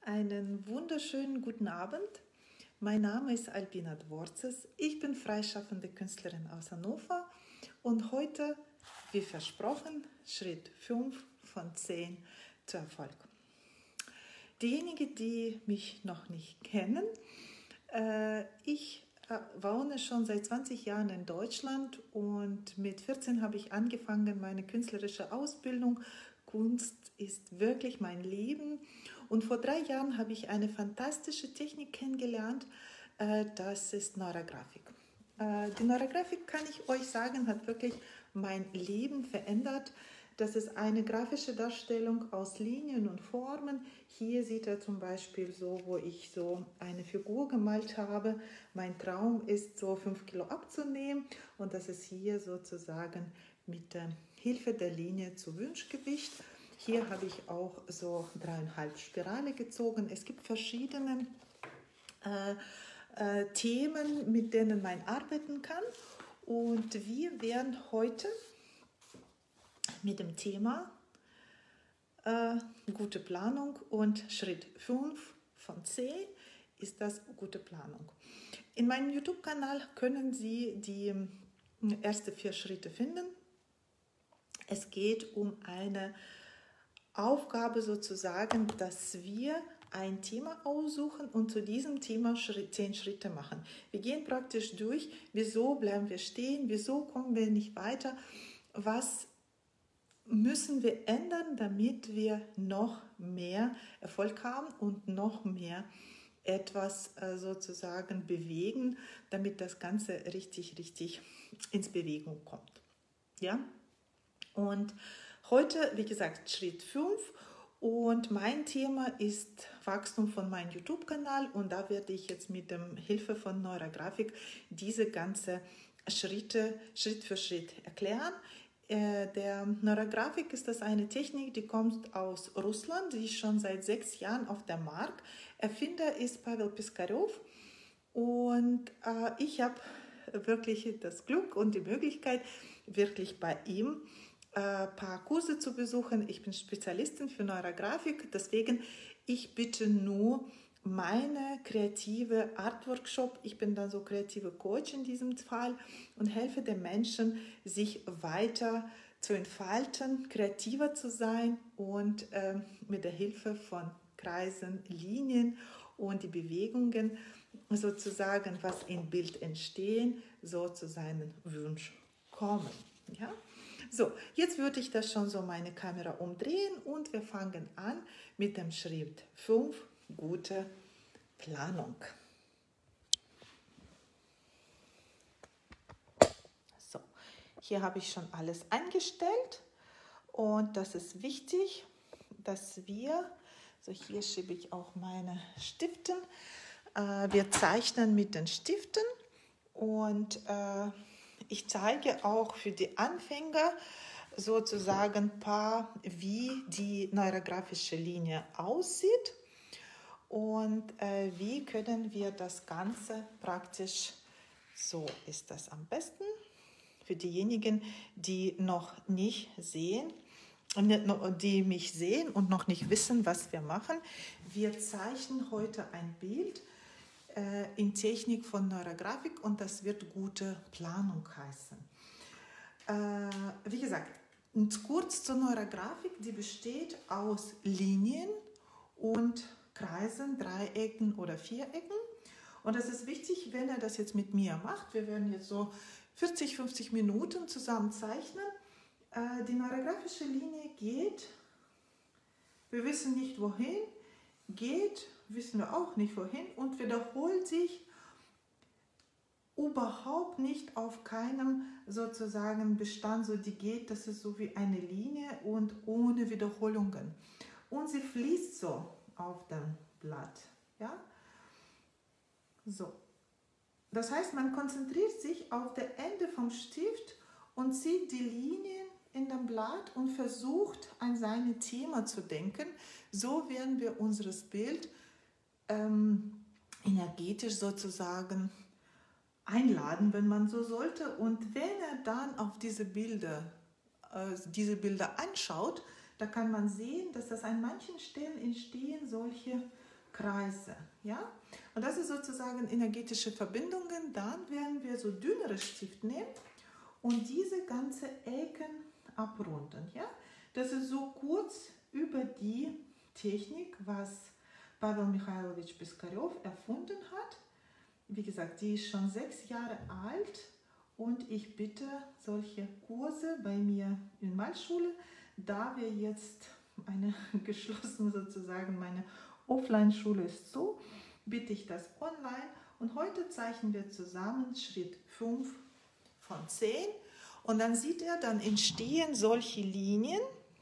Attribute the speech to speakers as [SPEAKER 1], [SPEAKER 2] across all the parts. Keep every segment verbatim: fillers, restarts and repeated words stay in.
[SPEAKER 1] Einen wunderschönen guten Abend. Mein Name ist Albina Dvorzes. Ich bin freischaffende Künstlerin aus Hannover und heute, wie versprochen, Schritt fünf von zehn zu Erfolg. Diejenigen, die mich noch nicht kennen, äh, ich äh, wohne schon seit zwanzig Jahren in Deutschland und mit vierzehn habe ich angefangen meine künstlerische Ausbildung. Kunst ist wirklich mein Leben. Und vor drei Jahren habe ich eine fantastische Technik kennengelernt, das ist Neurografik. Die Neurografik, kann ich euch sagen, hat wirklich mein Leben verändert. Das ist eine grafische Darstellung aus Linien und Formen. Hier sieht er zum Beispiel so, wo ich so eine Figur gemalt habe. Mein Traum ist, so fünf Kilo abzunehmen und das ist hier sozusagen mit der Hilfe der Linie zu Wunschgewicht. Hier habe ich auch so dreieinhalb Spirale gezogen. Es gibt verschiedene äh, äh, Themen, mit denen man arbeiten kann. Und wir werden heute mit dem Thema äh, gute Planung und Schritt fünf von zehn ist das gute Planung. In meinem YouTube-Kanal können Sie die ersten vier Schritte finden. Es geht um eine Aufgabe sozusagen, dass wir ein Thema aussuchen und zu diesem Thema zehn Schritte machen. Wir gehen praktisch durch, wieso bleiben wir stehen, wieso kommen wir nicht weiter, was müssen wir ändern, damit wir noch mehr Erfolg haben und noch mehr etwas sozusagen bewegen, damit das Ganze richtig, richtig ins Bewegung kommt. Ja? Und heute, wie gesagt, Schritt fünf und mein Thema ist Wachstum von meinem YouTube-Kanal und da werde ich jetzt mit der Hilfe von Neurografik diese ganzen Schritte Schritt für Schritt erklären. Äh, der Neurografik ist das eine Technik, die kommt aus Russland, die ist schon seit sechs Jahren auf dem Markt. Erfinder ist Pavel Piskarev und äh, ich habe wirklich das Glück und die Möglichkeit, wirklich bei ihm ein paar Kurse zu besuchen. Ich bin Spezialistin für Neurografik, deswegen ich bitte nur meine kreative Art-Workshop. Ich bin dann so kreative Coach in diesem Fall und helfe den Menschen, sich weiter zu entfalten, kreativer zu sein und äh, mit der Hilfe von Kreisen, Linien und die Bewegungen sozusagen, was im Bild entstehen, so zu seinen Wunsch kommen. Ja? So, jetzt würde ich das schon so meine Kamera umdrehen und wir fangen an mit dem Schritt fünf, gute Planung. So, hier habe ich schon alles eingestellt und das ist wichtig, dass wir, so hier schiebe ich auch meine Stiften, äh, wir zeichnen mit den Stiften und äh, ich zeige auch für die Anfänger sozusagen ein paar, wie die neurografische Linie aussieht und äh, wie können wir das Ganze praktisch, so ist das am besten, für diejenigen, die noch nicht sehen, die mich sehen und noch nicht wissen, was wir machen. Wir zeichnen heute ein Bild in Technik von Neurografik und das wird gute Planung heißen. Äh, wie gesagt, kurz zur Neurografik, die besteht aus Linien und Kreisen, Dreiecken oder Vierecken. Und das ist wichtig, wenn ihr das jetzt mit mir macht. Wir werden jetzt so vierzig, fünfzig Minuten zusammen zeichnen. Äh, die neurografische Linie geht, wir wissen nicht wohin, geht, wissen wir auch nicht wohin und wiederholt sich überhaupt nicht auf keinem sozusagen Bestand, so die geht, das ist so wie eine Linie und ohne Wiederholungen. Und sie fließt so auf dem Blatt. Ja? So. Das heißt, man konzentriert sich auf das Ende vom Stift und zieht die Linien in dem Blatt und versucht, an sein Thema zu denken. So werden wir unser Bild ähm, energetisch sozusagen einladen, wenn man so sollte. Und wenn er dann auf diese Bilder, äh, diese Bilder anschaut, da kann man sehen, dass das an manchen Stellen entstehen solche Kreise, ja. Und das ist sozusagen energetische Verbindungen. Dann werden wir so dünnere Stift nehmen und diese ganze Ecken abrunden, ja. Das ist so kurz über die Technik, was Pavel Michailowitsch Piskarev erfunden hat. Wie gesagt, die ist schon sechs Jahre alt und ich bitte solche Kurse bei mir in Malschule, da wir jetzt eine geschlossene sozusagen, meine Offline-Schule ist so, bitte ich das online und heute zeichnen wir zusammen Schritt fünf von zehn und dann sieht er, dann entstehen solche Linien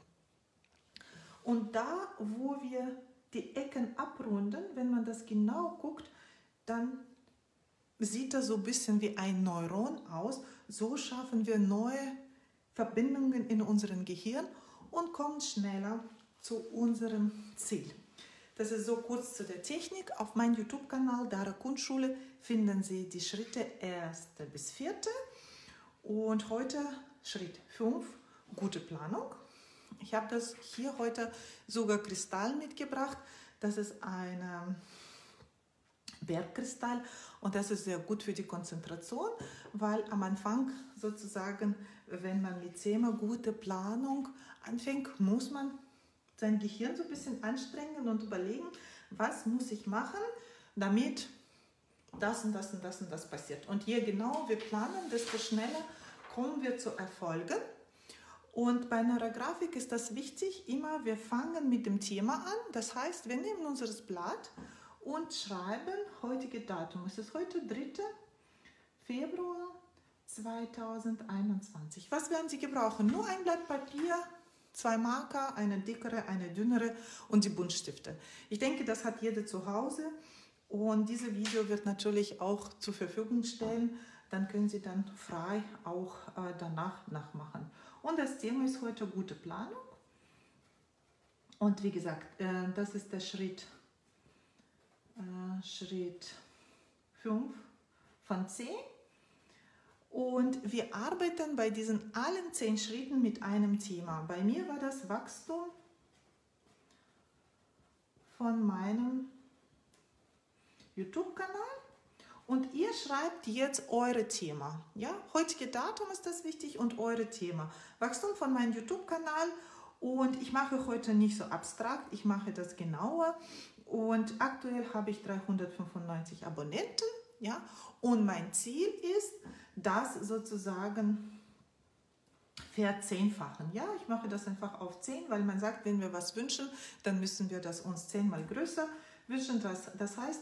[SPEAKER 1] und da, wo wir die Ecken abrunden, wenn man das genau guckt, dann sieht das so ein bisschen wie ein Neuron aus. So schaffen wir neue Verbindungen in unserem Gehirn und kommen schneller zu unserem Ziel. Das ist so kurz zu der Technik. Auf meinem YouTube-Kanal Dara Kunstschule finden Sie die Schritte erste bis vierte und heute Schritt fünf, gute Planung. Ich habe das hier heute sogar Kristall mitgebracht. Das ist ein Bergkristall und das ist sehr gut für die Konzentration, weil am Anfang sozusagen, wenn man mit Thema gute Planung anfängt, muss man sein Gehirn so ein bisschen anstrengen und überlegen, was muss ich machen, damit das und das und das und das passiert. Und je genauer wir planen, desto schneller kommen wir zu Erfolgen. Und bei Neurografik ist das wichtig, immer wir fangen mit dem Thema an. Das heißt, wir nehmen unser Blatt und schreiben heutige Datum. Es ist heute dritter Februar zweitausendeinundzwanzig. Was werden Sie gebrauchen? Nur ein Blatt Papier, zwei Marker, eine dickere, eine dünnere und die Buntstifte. Ich denke, das hat jeder zu Hause und dieses Video wird natürlich auch zur Verfügung stellen. Dann können Sie dann frei auch äh, danach nachmachen. Und das Thema ist heute gute Planung. Und wie gesagt, äh, das ist der Schritt, äh, Schritt fünf von zehn. Und wir arbeiten bei diesen allen zehn Schritten mit einem Thema. Bei mir war das Wachstum von meinem YouTube-Kanal. Und ihr schreibt jetzt eure Thema. Ja? Heutige Datum ist das wichtig und eure Thema. Wachstum von meinem YouTube-Kanal. Und ich mache heute nicht so abstrakt, ich mache das genauer. Und aktuell habe ich dreihundertfünfundneunzig Abonnenten. Ja? Und mein Ziel ist, das sozusagen verzehnfachen. Ja, ich mache das einfach auf zehn, weil man sagt, wenn wir was wünschen, dann müssen wir das uns zehnmal größer wünschen. Das, das heißt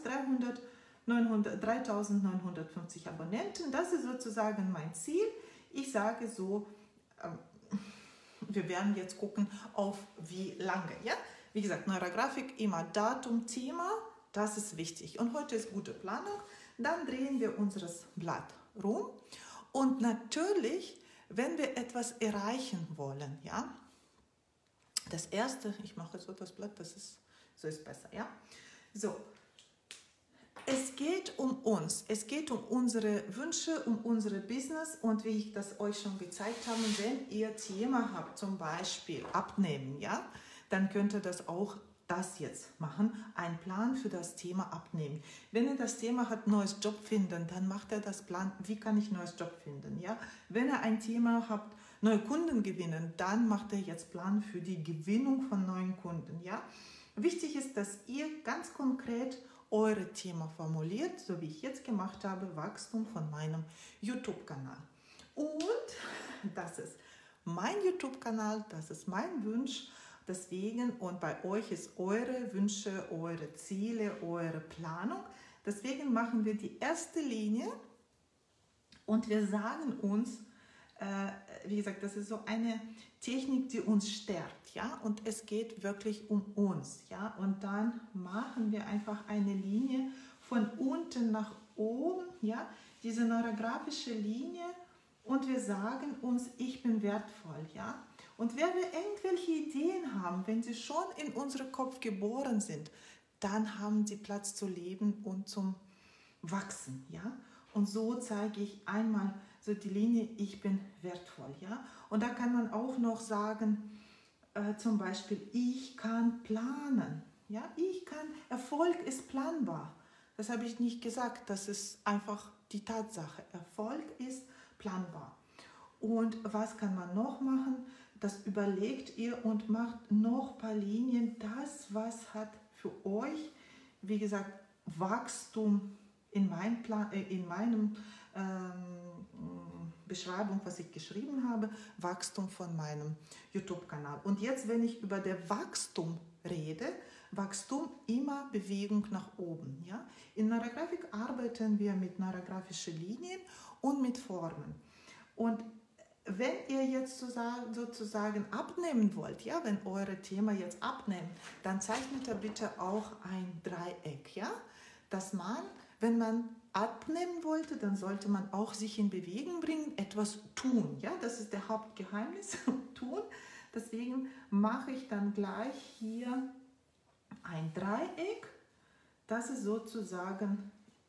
[SPEAKER 1] dreitausendneunhundertfünfzig Abonnenten. Das ist sozusagen mein Ziel. Ich sage so, ähm, wir werden jetzt gucken, auf wie lange. Ja? Wie gesagt, Neurografik, immer Datum, Thema, das ist wichtig. Und heute ist gute Planung. Dann drehen wir unser Blatt rum. Und natürlich, wenn wir etwas erreichen wollen, ja, das erste, ich mache so das Blatt, das ist, so ist besser, ja. So, es geht um uns, es geht um unsere Wünsche, um unsere Business und wie ich das euch schon gezeigt habe, wenn ihr Thema habt, zum Beispiel Abnehmen, ja, dann könnt ihr das auch das jetzt machen, einen Plan für das Thema Abnehmen. Wenn ihr das Thema hat, neues Job finden, dann macht er das Plan, wie kann ich neues Job finden, ja. Wenn ihr ein Thema habt, neue Kunden gewinnen, dann macht er jetzt Plan für die Gewinnung von neuen Kunden, ja. Wichtig ist, dass ihr ganz konkret eure Thema formuliert, so wie ich jetzt gemacht habe, Wachstum von meinem YouTube-Kanal. Und das ist mein YouTube-Kanal, das ist mein Wunsch, deswegen, und bei euch ist eure Wünsche, eure Ziele, eure Planung. Deswegen machen wir die erste Linie und wir sagen uns, äh, wie gesagt, das ist so eine Technik, die uns stärkt, ja, und es geht wirklich um uns, ja, und dann machen wir einfach eine Linie von unten nach oben, ja, diese neurografische Linie und wir sagen uns, ich bin wertvoll, ja. Und wenn wir irgendwelche Ideen haben, wenn sie schon in unserem Kopf geboren sind, dann haben sie Platz zu leben und zum Wachsen, ja. Und so zeige ich einmal so die Linie, ich bin wertvoll, ja. Und da kann man auch noch sagen, äh, zum Beispiel, ich kann planen, Ja? Ich kann, Erfolg ist planbar. Das habe ich nicht gesagt, das ist einfach die Tatsache. Erfolg ist planbar. Und was kann man noch machen? Das überlegt ihr und macht noch ein paar Linien. Das, was hat für euch, wie gesagt, Wachstum in, mein Plan, äh, in meinem ähm, Beschreibung, was ich geschrieben habe, Wachstum von meinem YouTube-Kanal. Und jetzt, wenn ich über das Wachstum rede, Wachstum immer Bewegung nach oben. Ja? In Neurographik arbeiten wir mit neurographischen Linien und mit Formen. Und wenn ihr jetzt sozusagen abnehmen wollt, ja, wenn eure Thema jetzt abnimmt, dann zeichnet ihr bitte auch ein Dreieck. Ja? Dass man, wenn man abnehmen wollte, dann sollte man auch sich in Bewegung bringen, etwas tun. Ja? Das ist der Hauptgeheimnis, tun. Deswegen mache ich dann gleich hier ein Dreieck, das ist sozusagen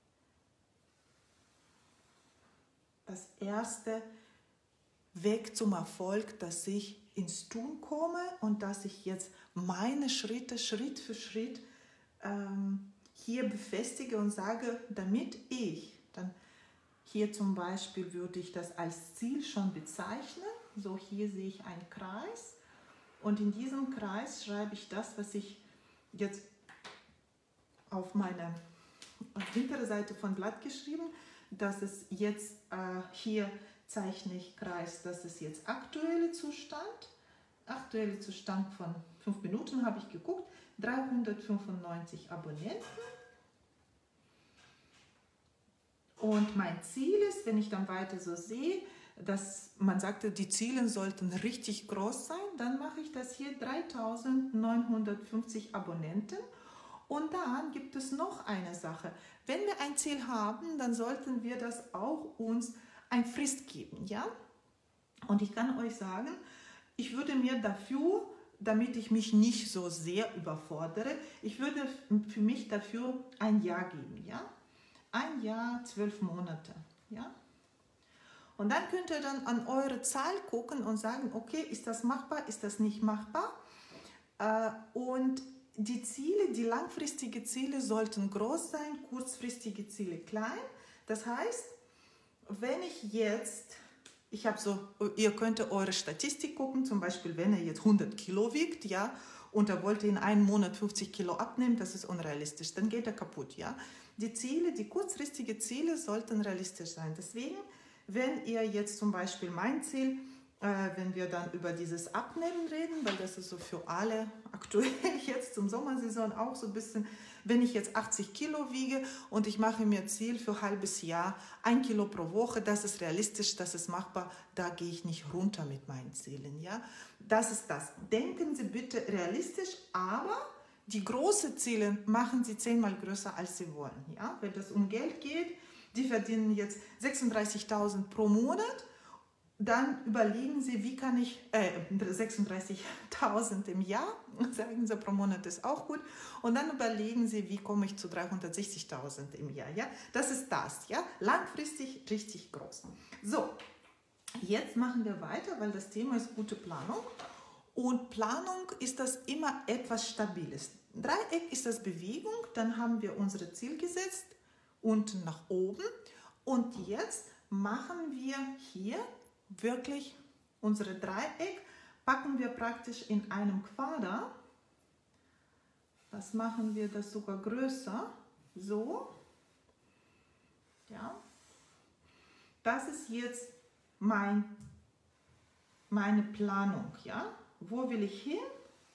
[SPEAKER 1] das erste Weg zum Erfolg, dass ich ins Tun komme und dass ich jetzt meine Schritte Schritt für Schritt ähm, hier befestige und sage, damit ich, dann hier zum Beispiel würde ich das als Ziel schon bezeichnen, so hier sehe ich einen Kreis und in diesem Kreis schreibe ich das, was ich jetzt auf meiner hinteren Seite von Blatt geschrieben, dass es jetzt äh, hier zeichne ich Kreis, das ist jetzt aktuelle Zustand, aktuelle Zustand von fünf Minuten habe ich geguckt, dreihundertfünfundneunzig Abonnenten und mein Ziel ist, wenn ich dann weiter so sehe, dass man sagte, die Ziele sollten richtig groß sein, dann mache ich das hier dreitausendneunhundertfünfzig Abonnenten und dann gibt es noch eine Sache, wenn wir ein Ziel haben, dann sollten wir das auch uns ein Frist geben, ja? Und ich kann euch sagen, ich würde mir dafür, damit ich mich nicht so sehr überfordere, ich würde für mich dafür ein Jahr geben, ja? Ein Jahr, zwölf Monate, ja? Und dann könnt ihr dann an eure Zahl gucken und sagen, okay, ist das machbar, ist das nicht machbar? Äh, und die Ziele, die langfristigen Ziele sollten groß sein, kurzfristige Ziele klein. Das heißt, wenn ich jetzt, ich habe so, ihr könnt eure Statistik gucken, zum Beispiel, wenn er jetzt hundert Kilo wiegt, ja, und er wollte in einem Monat fünfzig Kilo abnehmen, das ist unrealistisch, dann geht er kaputt, ja. Die Ziele, die kurzfristigen Ziele sollten realistisch sein. Deswegen, wenn ihr jetzt zum Beispiel mein Ziel, äh, wenn wir dann über dieses Abnehmen reden, weil das ist so für alle aktuell jetzt zum Sommersaison auch so ein bisschen, wenn ich jetzt achtzig Kilo wiege und ich mache mir Ziel für ein halbes Jahr, ein Kilo pro Woche, das ist realistisch, das ist machbar, da gehe ich nicht runter mit meinen Zielen. Ja? Das ist das. Denken Sie bitte realistisch, aber die großen Ziele machen Sie zehnmal größer, als Sie wollen. Ja? Wenn es um Geld geht, die verdienen jetzt sechsunddreißigtausend pro Monat, dann überlegen Sie, wie kann ich, äh, sechsunddreißigtausend im Jahr, sagen Sie, pro Monat ist auch gut, und dann überlegen Sie, wie komme ich zu dreihundertsechzigtausend im Jahr, ja, das ist das, ja, langfristig richtig groß. So, jetzt machen wir weiter, weil das Thema ist gute Planung und Planung ist das immer etwas Stabiles. Dreieck ist das Bewegung, dann haben wir unser Ziel gesetzt, unten nach oben und jetzt machen wir hier wirklich unsere Dreieck, packen wir praktisch in einem Quader. Das machen wir das sogar größer, so. Ja. Das ist jetzt mein, meine Planung, ja. Wo will ich hin?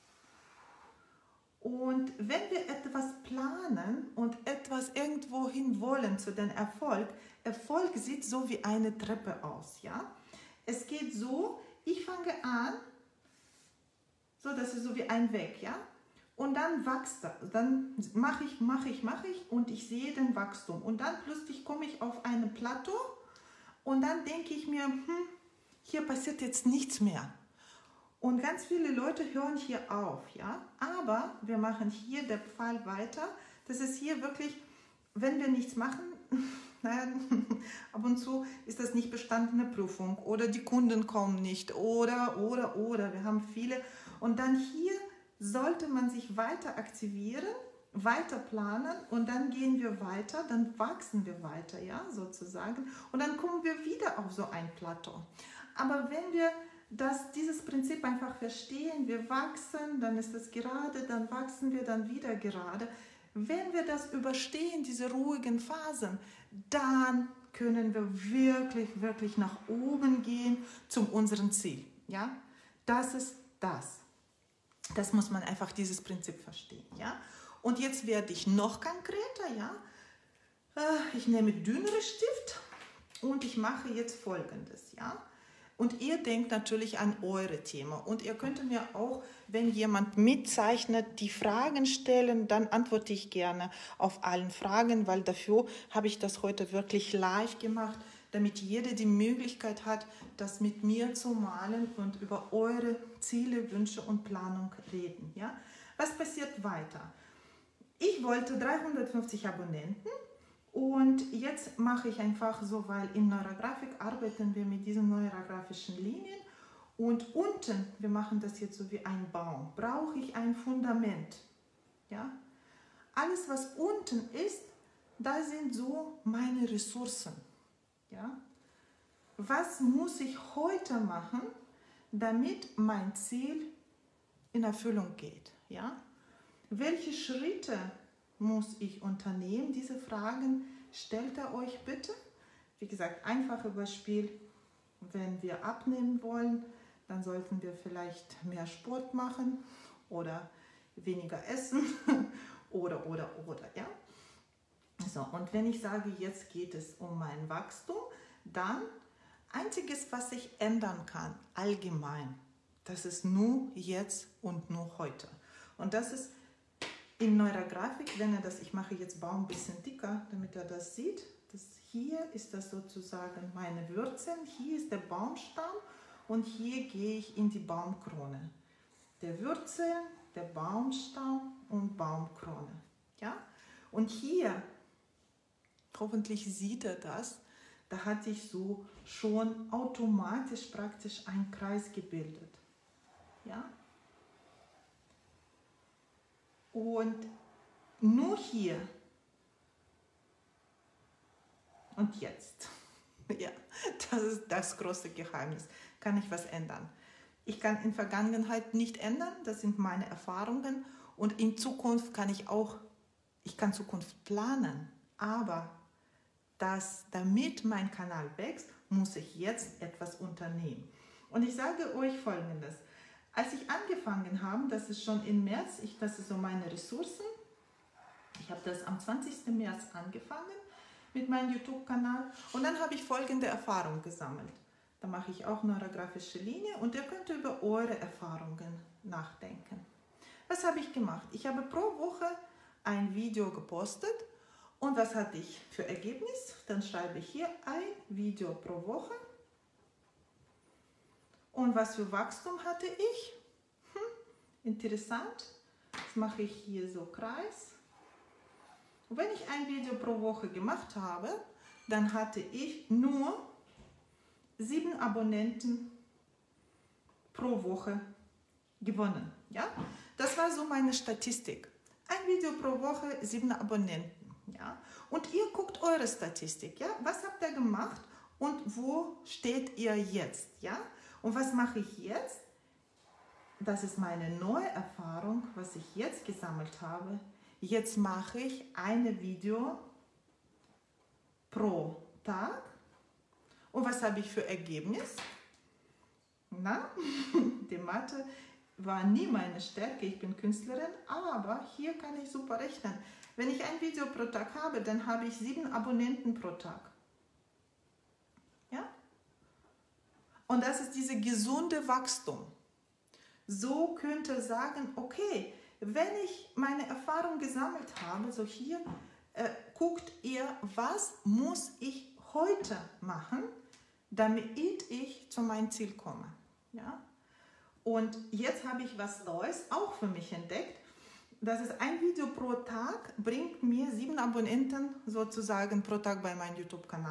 [SPEAKER 1] Und wenn wir etwas planen und etwas irgendwo hin wollen zu dem Erfolg, Erfolg sieht so wie eine Treppe aus, ja. Es geht so, ich fange an, so das ist so wie ein Weg, ja. Und dann wächst das, dann mache ich, mache ich, mache ich und ich sehe den Wachstum. Und dann plötzlich komme ich auf ein Plateau und dann denke ich mir, hm, hier passiert jetzt nichts mehr. Und ganz viele Leute hören hier auf, ja. Aber wir machen hier den Pfeil weiter. Das ist hier wirklich, wenn wir nichts machen, naja, ab und zu ist das nicht bestandene Prüfung oder die Kunden kommen nicht oder, oder, oder. Wir haben viele. Und dann hier sollte man sich weiter aktivieren, weiter planen und dann gehen wir weiter, dann wachsen wir weiter, ja, sozusagen. Und dann kommen wir wieder auf so ein Plateau. Aber wenn wir das, dieses Prinzip einfach verstehen, wir wachsen, dann ist es gerade, dann wachsen wir dann wieder gerade. Wenn wir das überstehen, diese ruhigen Phasen, dann können wir wirklich, wirklich nach oben gehen zu unserem Ziel. Ja? Das ist das. Das muss man einfach, dieses Prinzip verstehen. Ja? Und jetzt werde ich noch konkreter. Ja? Ich nehme dünnere Stift und ich mache jetzt Folgendes. Ja? Und ihr denkt natürlich an eure Themen. Und ihr könnt mir auch, wenn jemand mitzeichnet, die Fragen stellen, dann antworte ich gerne auf allen Fragen, weil dafür habe ich das heute wirklich live gemacht, damit jeder die Möglichkeit hat, das mit mir zu malen und über eure Ziele, Wünsche und Planung reden. Ja? Was passiert weiter? Ich wollte dreihundertfünfzig Abonnenten. Und jetzt mache ich einfach so, weil in Neurografik arbeiten wir mit diesen neurografischen Linien und unten, wir machen das jetzt so wie ein Baum, brauche ich ein Fundament. Ja? Alles, was unten ist, da sind so meine Ressourcen. Ja? Was muss ich heute machen, damit mein Ziel in Erfüllung geht? Ja? Welche Schritte muss ich unternehmen? Diese Fragen stellt ihr euch bitte. Wie gesagt, einfache Beispiel, wenn wir abnehmen wollen, dann sollten wir vielleicht mehr Sport machen oder weniger essen oder, oder, oder, ja. So, und wenn ich sage, jetzt geht es um mein Wachstum, dann einziges, was ich ändern kann, allgemein, das ist nur jetzt und nur heute. Und das ist in Neurografik, wenn er das, ich mache jetzt Baum ein bisschen dicker, damit er das sieht. Das hier ist das sozusagen meine Wurzeln, hier ist der Baumstamm und hier gehe ich in die Baumkrone. Der Wurzeln, der Baumstamm und Baumkrone. Ja? Und hier, hoffentlich sieht er das, da hatte ich so schon automatisch praktisch einen Kreis gebildet. Ja? Und nur hier und jetzt, ja, das ist das große Geheimnis. Kann ich was ändern? Ich kann in der Vergangenheit nicht ändern, das sind meine Erfahrungen. Und in Zukunft kann ich auch, ich kann Zukunft planen. Aber das, damit mein Kanal wächst, muss ich jetzt etwas unternehmen. Und ich sage euch Folgendes. Als ich angefangen habe, das ist schon im März, ich, das ist so meine Ressourcen, ich habe das am zwanzigsten März angefangen mit meinem YouTube-Kanal und dann habe ich folgende Erfahrung gesammelt. Da mache ich auch neurografische Linie und ihr könnt über eure Erfahrungen nachdenken. Was habe ich gemacht? Ich habe pro Woche ein Video gepostet und was hatte ich für Ergebnis? Dann schreibe ich hier ein Video pro Woche. Und was für Wachstum hatte ich? Hm, interessant. Das mache ich hier so Kreis. Und wenn ich ein Video pro Woche gemacht habe, dann hatte ich nur sieben Abonnenten pro Woche gewonnen. Ja? Das war so meine Statistik. Ein Video pro Woche, sieben Abonnenten. Ja? Und ihr guckt eure Statistik. Ja? Was habt ihr gemacht und wo steht ihr jetzt? Ja? Und was mache ich jetzt? Das ist meine neue Erfahrung, was ich jetzt gesammelt habe. Jetzt mache ich ein Video pro Tag. Und was habe ich für Ergebnis? Na, die Mathe war nie meine Stärke, ich bin Künstlerin, aber hier kann ich super rechnen. Wenn ich ein Video pro Tag habe, dann habe ich sieben Abonnenten pro Tag. Ja? Und das ist dieses gesunde Wachstum. So könnte ihr sagen, okay, wenn ich meine Erfahrung gesammelt habe, so hier, äh, guckt ihr, was muss ich heute machen, damit ich zu meinem Ziel komme. Ja? Und jetzt habe ich was Neues auch für mich entdeckt. Das ist ein Video pro Tag, bringt mir sieben Abonnenten sozusagen pro Tag bei meinem YouTube-Kanal.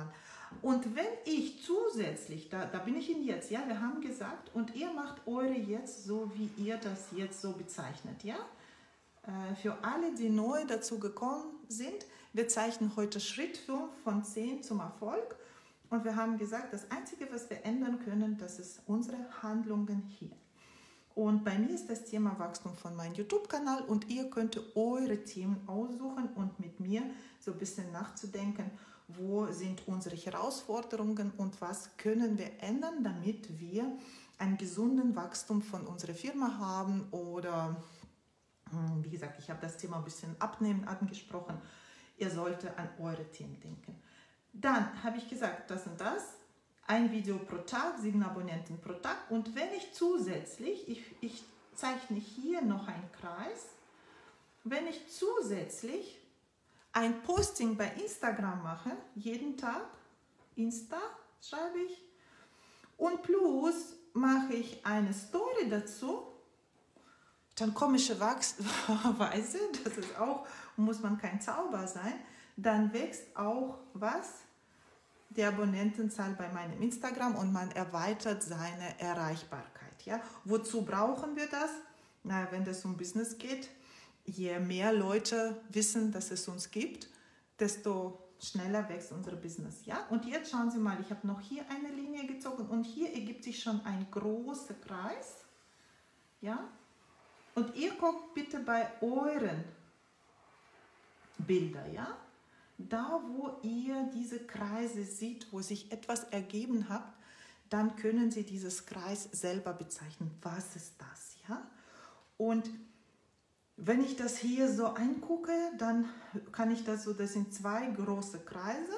[SPEAKER 1] Und wenn ich zusätzlich, da, da bin ich in jetzt, ja, wir haben gesagt, und ihr macht eure jetzt so, wie ihr das jetzt so bezeichnet, ja. Äh, für alle, die neu dazu gekommen sind, wir zeichnen heute Schritt fünf von zehn zum Erfolg. Und wir haben gesagt, das Einzige, was wir ändern können, das ist unsere Handlungen hier. Und bei mir ist das Thema Wachstum von meinem YouTube-Kanal und ihr könnt eure Themen aussuchen und mit mir so ein bisschen nachzudenken, wo sind unsere Herausforderungen und was können wir ändern, damit wir einen gesunden Wachstum von unserer Firma haben oder, wie gesagt, ich habe das Thema ein bisschen abnehmen angesprochen, ihr solltet an eure Themen denken. Dann habe ich gesagt, das und das, ein Video pro Tag, sieben Abonnenten pro Tag. Und wenn ich zusätzlich, ich, ich zeichne hier noch einen Kreis, wenn ich zusätzlich ein Posting bei Instagram mache, jeden Tag, Insta schreibe ich, und plus mache ich eine Story dazu, dann komischerweise, das ist auch, muss man kein Zauber sein, dann wächst auch was? Die Abonnentenzahl bei meinem Instagram und man erweitert seine Erreichbarkeit. Ja? Wozu brauchen wir das? Na, wenn es um Business geht, je mehr Leute wissen, dass es uns gibt, desto schneller wächst unser Business. Ja? Und jetzt schauen Sie mal, ich habe noch hier eine Linie gezogen und hier ergibt sich schon ein großer Kreis. Ja? Und ihr guckt bitte bei euren Bildern, ja? Da, wo ihr diese Kreise seht, wo sich etwas ergeben hat, dann können Sie dieses Kreis selber bezeichnen. Was ist das? Ja? Und wenn ich das hier so angucke, dann kann ich das so, das sind zwei große Kreise.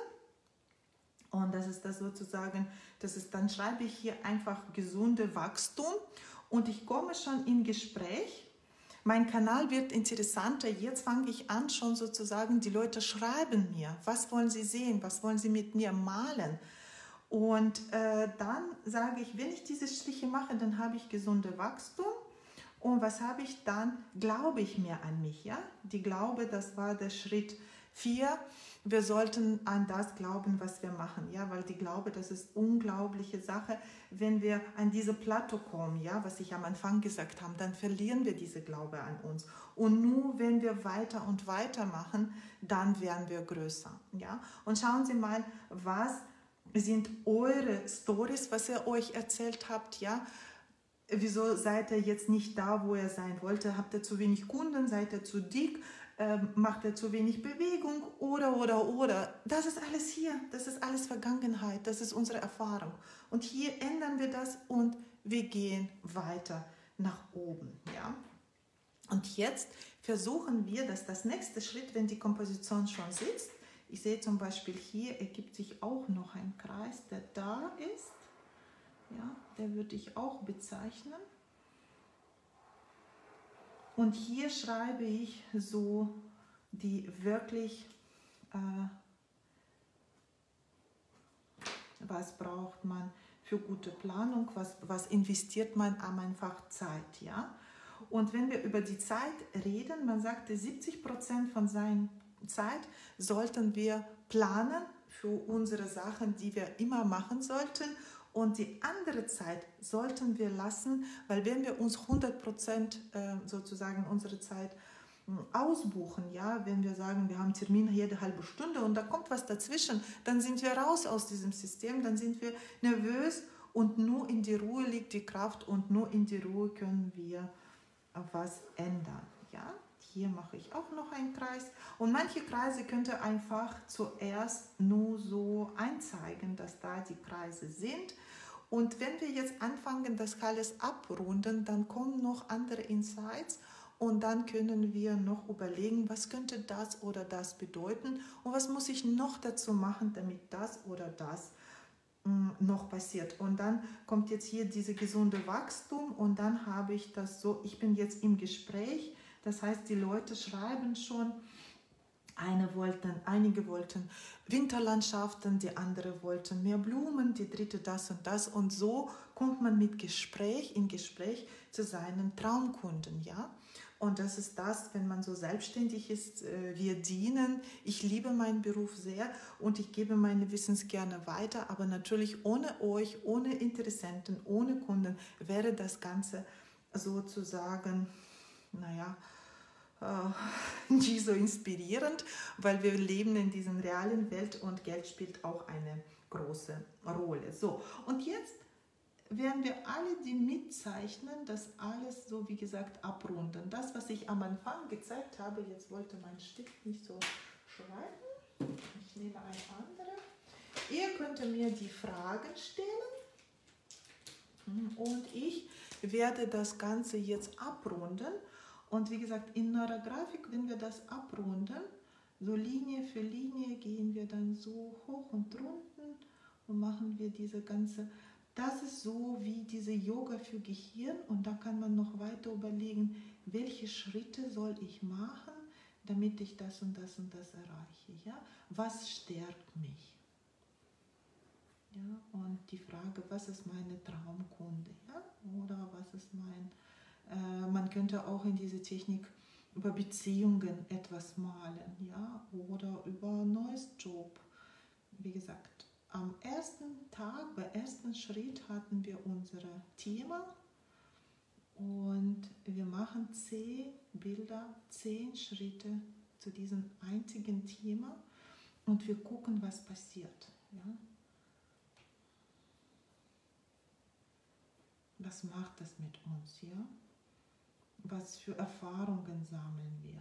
[SPEAKER 1] Und das ist das sozusagen, das ist, dann schreibe ich hier einfach gesunde Wachstum. Und ich komme schon in Gespräch. Mein Kanal wird interessanter. Jetzt fange ich an, schon sozusagen, die Leute schreiben mir, was wollen sie sehen, was wollen sie mit mir malen. Und äh, dann sage ich, wenn ich diese Striche mache, dann habe ich gesunde Wachstum. Und was habe ich dann? Glaube ich mir an mich, ja? Die Glaube, das war der Schritt vier. Wir sollten an das glauben, was wir machen, ja, weil die Glaube, das ist eine unglaubliche Sache. Wenn wir an diese Plateau kommen, ja, was ich am Anfang gesagt habe, dann verlieren wir diese Glaube an uns. Und nur wenn wir weiter und weiter machen, dann werden wir größer, ja. Und schauen Sie mal, was sind eure Stories, was ihr euch erzählt habt, ja. Wieso seid ihr jetzt nicht da, wo ihr sein wollt? Habt ihr zu wenig Kunden? Seid ihr zu dick? Ähm, macht er zu wenig Bewegung oder, oder, oder. Das ist alles hier, das ist alles Vergangenheit, das ist unsere Erfahrung. Und hier ändern wir das und wir gehen weiter nach oben. Ja? Und jetzt versuchen wir, dass das nächste Schritt, wenn die Komposition schon sitzt, ich sehe zum Beispiel hier, ergibt sich auch noch ein Kreis, der da ist. Ja, der würde ich auch bezeichnen. Und hier schreibe ich so die wirklich, äh, was braucht man für gute Planung, was, was investiert man am einfach Zeit, ja. Und wenn wir über die Zeit reden, man sagte, siebzig Prozent von seiner Zeit sollten wir planen für unsere Sachen, die wir immer machen sollten. Und die andere Zeit sollten wir lassen, weil wenn wir uns hundert Prozent äh, sozusagen unsere Zeit äh, ausbuchen, ja, wenn wir sagen, wir haben Termine jede halbe Stunde und da kommt was dazwischen, dann sind wir raus aus diesem System, dann sind wir nervös und nur in die Ruhe liegt die Kraft und nur in die Ruhe können wir was ändern, ja. Hier mache ich auch noch einen Kreis und manche Kreise könnt ihr einfach zuerst nur so einzeigen, dass da die Kreise sind. Und wenn wir jetzt anfangen, das alles abrunden, dann kommen noch andere Insights und dann können wir noch überlegen, was könnte das oder das bedeuten und was muss ich noch dazu machen, damit das oder das mh, noch passiert. Und dann kommt jetzt hier diese gesunde Wachstum und dann habe ich das so, ich bin jetzt im Gespräch. Das heißt, die Leute schreiben schon, eine wollten, einige wollten Winterlandschaften, die andere wollten mehr Blumen, die dritte das und das. Und so kommt man mit Gespräch in Gespräch zu seinen Traumkunden, ja. Und das ist das, wenn man so selbstständig ist, wir dienen. Ich liebe meinen Beruf sehr und ich gebe meine Wissens gerne weiter, aber natürlich ohne euch, ohne Interessenten, ohne Kunden wäre das Ganze sozusagen, naja, nicht so inspirierend, weil wir leben in dieser realen Welt und Geld spielt auch eine große Rolle. So, und jetzt werden wir alle, die mitzeichnen, das alles so, wie gesagt, abrunden. Das, was ich am Anfang gezeigt habe, jetzt wollte mein Stift nicht so schreiben. Ich nehme eine andere. Ihr könnt mir die Fragen stellen und ich werde das Ganze jetzt abrunden. Und wie gesagt, in Neurografik, wenn wir das abrunden, so Linie für Linie gehen wir dann so hoch und runter und machen wir diese ganze, das ist so wie diese Yoga für Gehirn und da kann man noch weiter überlegen, welche Schritte soll ich machen, damit ich das und das und das erreiche. Ja? Was stärkt mich? Ja? Und die Frage, was ist meine Traumkunde? Ja? Oder was ist mein... Man könnte auch in dieser Technik über Beziehungen etwas malen, ja, oder über ein neues Job. Wie gesagt, am ersten Tag, beim ersten Schritt hatten wir unser Thema und wir machen zehn Bilder, zehn Schritte zu diesem einzigen Thema und wir gucken, was passiert. Ja. Was macht das mit uns, ja? Was für Erfahrungen sammeln wir?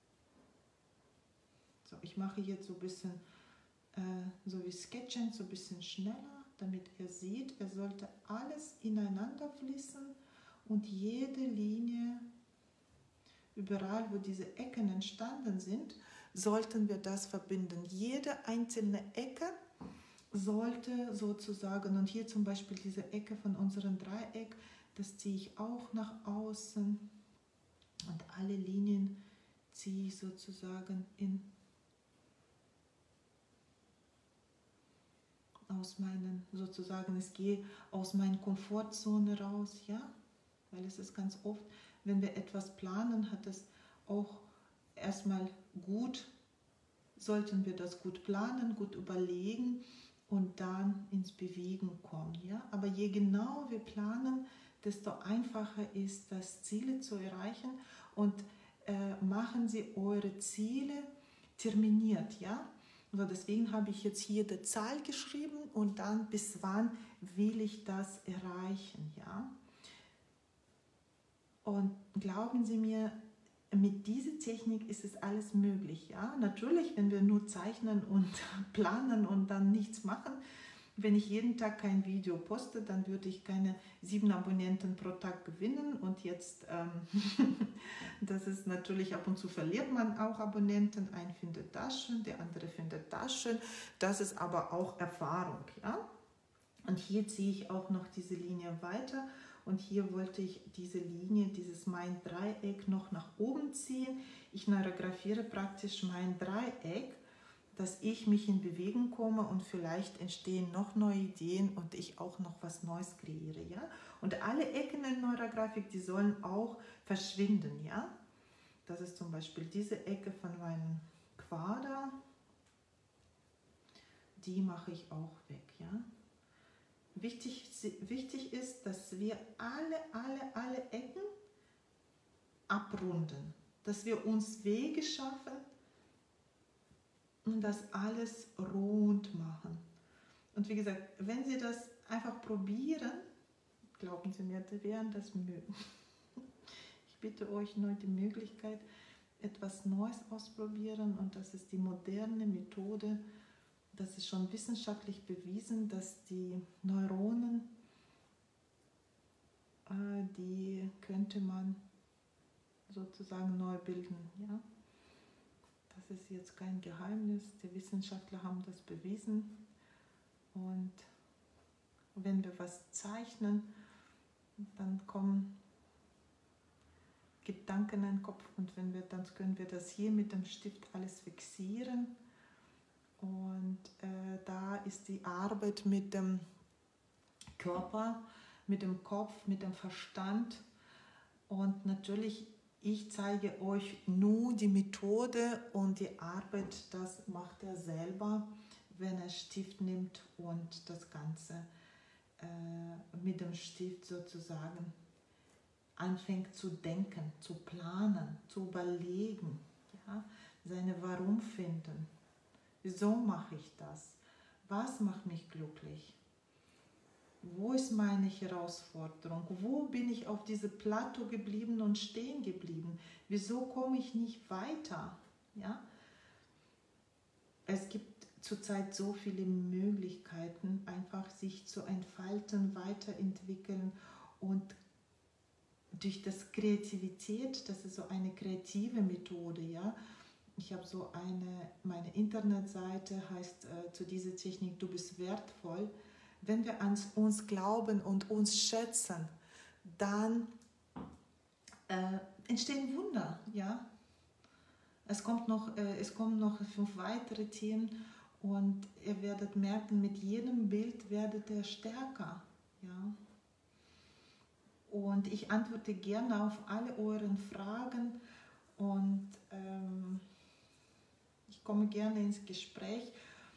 [SPEAKER 1] So, ich mache jetzt so ein bisschen, äh, so wie Sketchen, so ein bisschen schneller, damit ihr seht, es sollte alles ineinander fließen und jede Linie, überall wo diese Ecken entstanden sind, sollten wir das verbinden. Jede einzelne Ecke sollte sozusagen, und hier zum Beispiel diese Ecke von unserem Dreieck, das ziehe ich auch nach außen. Und alle Linien ziehe ich sozusagen in, aus meinen, sozusagen, es gehe aus meiner Komfortzone raus, ja, weil es ist ganz oft, wenn wir etwas planen, hat es auch erstmal gut, sollten wir das gut planen, gut überlegen und dann ins Bewegen kommen, ja, aber je genauer wir planen, desto einfacher ist das, Ziele zu erreichen und äh, machen Sie eure Ziele terminiert, ja. Also deswegen habe ich jetzt hier die Zahl geschrieben und dann bis wann will ich das erreichen, ja. Und glauben Sie mir, mit dieser Technik ist es alles möglich, ja. Natürlich, wenn wir nur zeichnen und planen und dann nichts machen. Wenn ich jeden Tag kein Video poste, dann würde ich keine sieben Abonnenten pro Tag gewinnen. Und jetzt, ähm, das ist natürlich, ab und zu verliert man auch Abonnenten. Ein findet das schön, der andere findet das schön. Das ist aber auch Erfahrung, ja. Und hier ziehe ich auch noch diese Linie weiter. Und hier wollte ich diese Linie, dieses mein Dreieck noch nach oben ziehen. Ich neurografiere praktisch mein Dreieck, dass ich mich in Bewegung komme und vielleicht entstehen noch neue Ideen und ich auch noch was Neues kreiere, ja. Und alle Ecken in Neurografik, die sollen auch verschwinden, ja. Das ist zum Beispiel diese Ecke von meinem Quader, die mache ich auch weg, ja. Wichtig, wichtig ist, dass wir alle, alle, alle Ecken abrunden, dass wir uns Wege schaffen, und das alles rund machen. Und wie gesagt, wenn Sie das einfach probieren, glauben Sie mir, Sie werden das mögen. Ich bitte euch nur die Möglichkeit, etwas Neues ausprobieren und das ist die moderne Methode. Das ist schon wissenschaftlich bewiesen, dass die Neuronen, äh, die könnte man sozusagen neu bilden, ja. Das ist jetzt kein Geheimnis, die Wissenschaftler haben das bewiesen und wenn wir was zeichnen, dann kommen Gedanken in den Kopf und wenn wir, dann können wir das hier mit dem Stift alles fixieren und äh, da ist die Arbeit mit dem Körper, mit dem Kopf, mit dem Verstand und natürlich Ich zeige euch nur die Methode und die Arbeit, das macht er selber, wenn er Stift nimmt und das Ganze äh, mit dem Stift sozusagen anfängt zu denken, zu planen, zu überlegen, ja? Seine Warum finden. Wieso mache ich das? Was macht mich glücklich? Wo ist meine Herausforderung? Wo bin ich auf diesem Plateau geblieben und stehen geblieben? Wieso komme ich nicht weiter? Ja? Es gibt zurzeit so viele Möglichkeiten, einfach sich zu entfalten, weiterentwickeln und durch das Kreativität, das ist so eine kreative Methode, ja. Ich habe so eine, meine Internetseite heißt äh, zu dieser Technik, du bist wertvoll. Wenn wir an uns glauben und uns schätzen, dann äh, entstehen Wunder, ja. Es kommt noch, äh, es kommen noch fünf weitere Themen und ihr werdet merken, mit jedem Bild werdet ihr stärker, ja. Und ich antworte gerne auf alle euren Fragen und ähm, ich komme gerne ins Gespräch.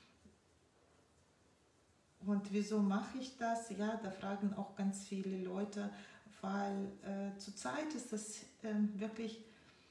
[SPEAKER 1] Und wieso mache ich das? Ja, da fragen auch ganz viele Leute, weil äh, zurzeit ist das äh, wirklich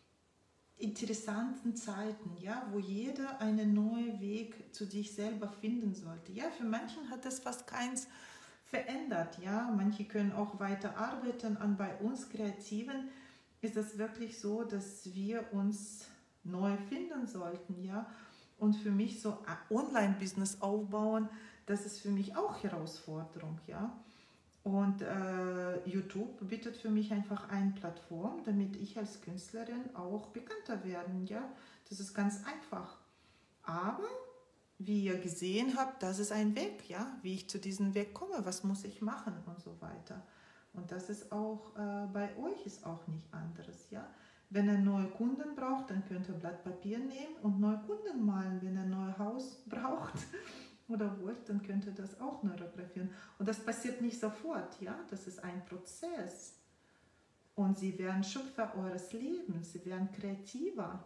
[SPEAKER 1] interessanten Zeiten, ja, wo jeder einen neuen Weg zu sich selber finden sollte. Ja, für manchen hat das fast keins verändert, ja, manche können auch weiter arbeiten. Und bei uns Kreativen ist es wirklich so, dass wir uns neu finden sollten, ja. Und für mich so ein Online-Business aufbauen, das ist für mich auch Herausforderung, ja. Und äh, YouTube bietet für mich einfach eine Plattform, damit ich als Künstlerin auch bekannter werden, ja. Das ist ganz einfach. Aber wie ihr gesehen habt, das ist ein Weg, ja, wie ich zu diesem Weg komme, was muss ich machen und so weiter. Und das ist auch, äh, bei euch ist auch nicht anderes, ja. Wenn ihr neue Kunden braucht, dann könnt ihr Blatt Papier nehmen und neue Kunden malen. Wenn ihr ein neues Haus braucht oder wollt, dann könnt ihr das auch neurografieren. Und das passiert nicht sofort, ja, das ist ein Prozess. Und sie werden Schöpfer eures Lebens, sie werden kreativer,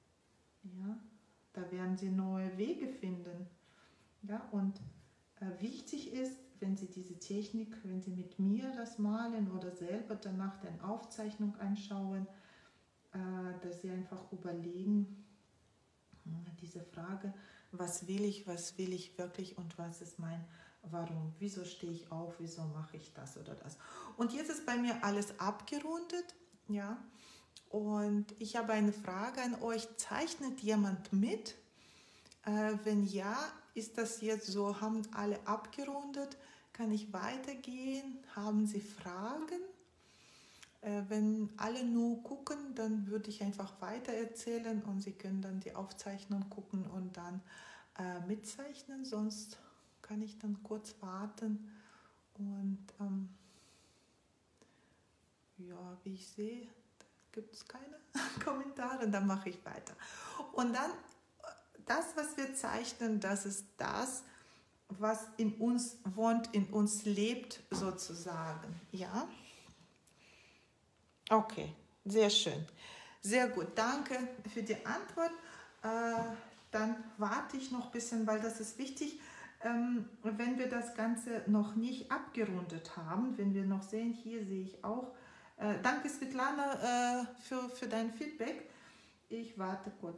[SPEAKER 1] ja. Da werden sie neue Wege finden. Ja, und äh, wichtig ist, wenn Sie diese Technik, wenn Sie mit mir das malen oder selber danach eine Aufzeichnung anschauen, äh, dass Sie einfach überlegen, diese Frage, was will ich, was will ich wirklich und was ist mein Warum? Wieso stehe ich auf, wieso mache ich das oder das? Und jetzt ist bei mir alles abgerundet, ja. Und ich habe eine Frage an euch. Zeichnet jemand mit? Äh, wenn ja, ist das jetzt so, haben alle abgerundet? Kann ich weitergehen? Haben Sie Fragen? Äh, wenn alle nur gucken, dann würde ich einfach weiter erzählen und Sie können dann die Aufzeichnung gucken und dann äh, mitzeichnen. Sonst kann ich dann kurz warten. Und ähm, ja, wie ich sehe, gibt es keine Kommentare, dann mache ich weiter. Und dann, das, was wir zeichnen, das ist das, was in uns wohnt, in uns lebt sozusagen. Ja? Okay, sehr schön. Sehr gut, danke für die Antwort. Äh, dann warte ich noch ein bisschen, weil das ist wichtig. Ähm, wenn wir das Ganze noch nicht abgerundet haben, wenn wir noch sehen, hier sehe ich auch, Äh, danke Svetlana äh, für, für dein Feedback. Ich warte kurz.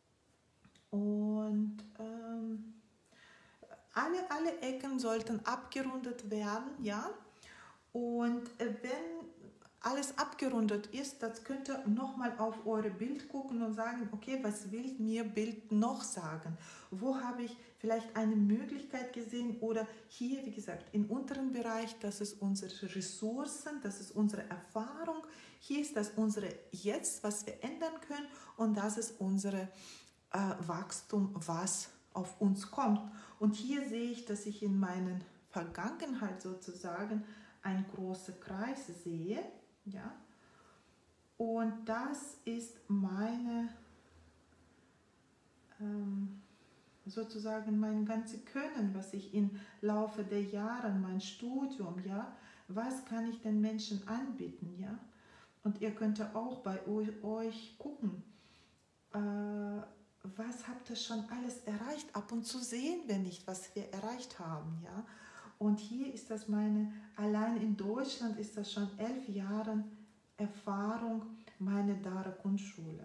[SPEAKER 1] Und ähm, alle, alle Ecken sollten abgerundet werden, ja. Und äh, wenn alles abgerundet ist, das könnt ihr nochmal auf eure Bild gucken und sagen, okay, was will mir Bild noch sagen? Wo habe ich vielleicht eine Möglichkeit gesehen? Oder hier, wie gesagt, im unteren Bereich, das ist unsere Ressourcen, das ist unsere Erfahrung. Hier ist das unsere Jetzt, was wir ändern können. Und das ist unser äh, Wachstum, was auf uns kommt. Und hier sehe ich, dass ich in meiner Vergangenheit sozusagen einen großen Kreis sehe. Ja, und das ist meine, ähm, sozusagen mein ganzes Können, was ich im Laufe der Jahre, mein Studium, ja, was kann ich den Menschen anbieten, ja, Und ihr könnt auch bei euch gucken, äh, was habt ihr schon alles erreicht. Ab und zu sehen wir nicht, was wir erreicht haben. Ja? Und hier ist das meine, allein in Deutschland ist das schon elf Jahre Erfahrung, meine Dara Kunstschule.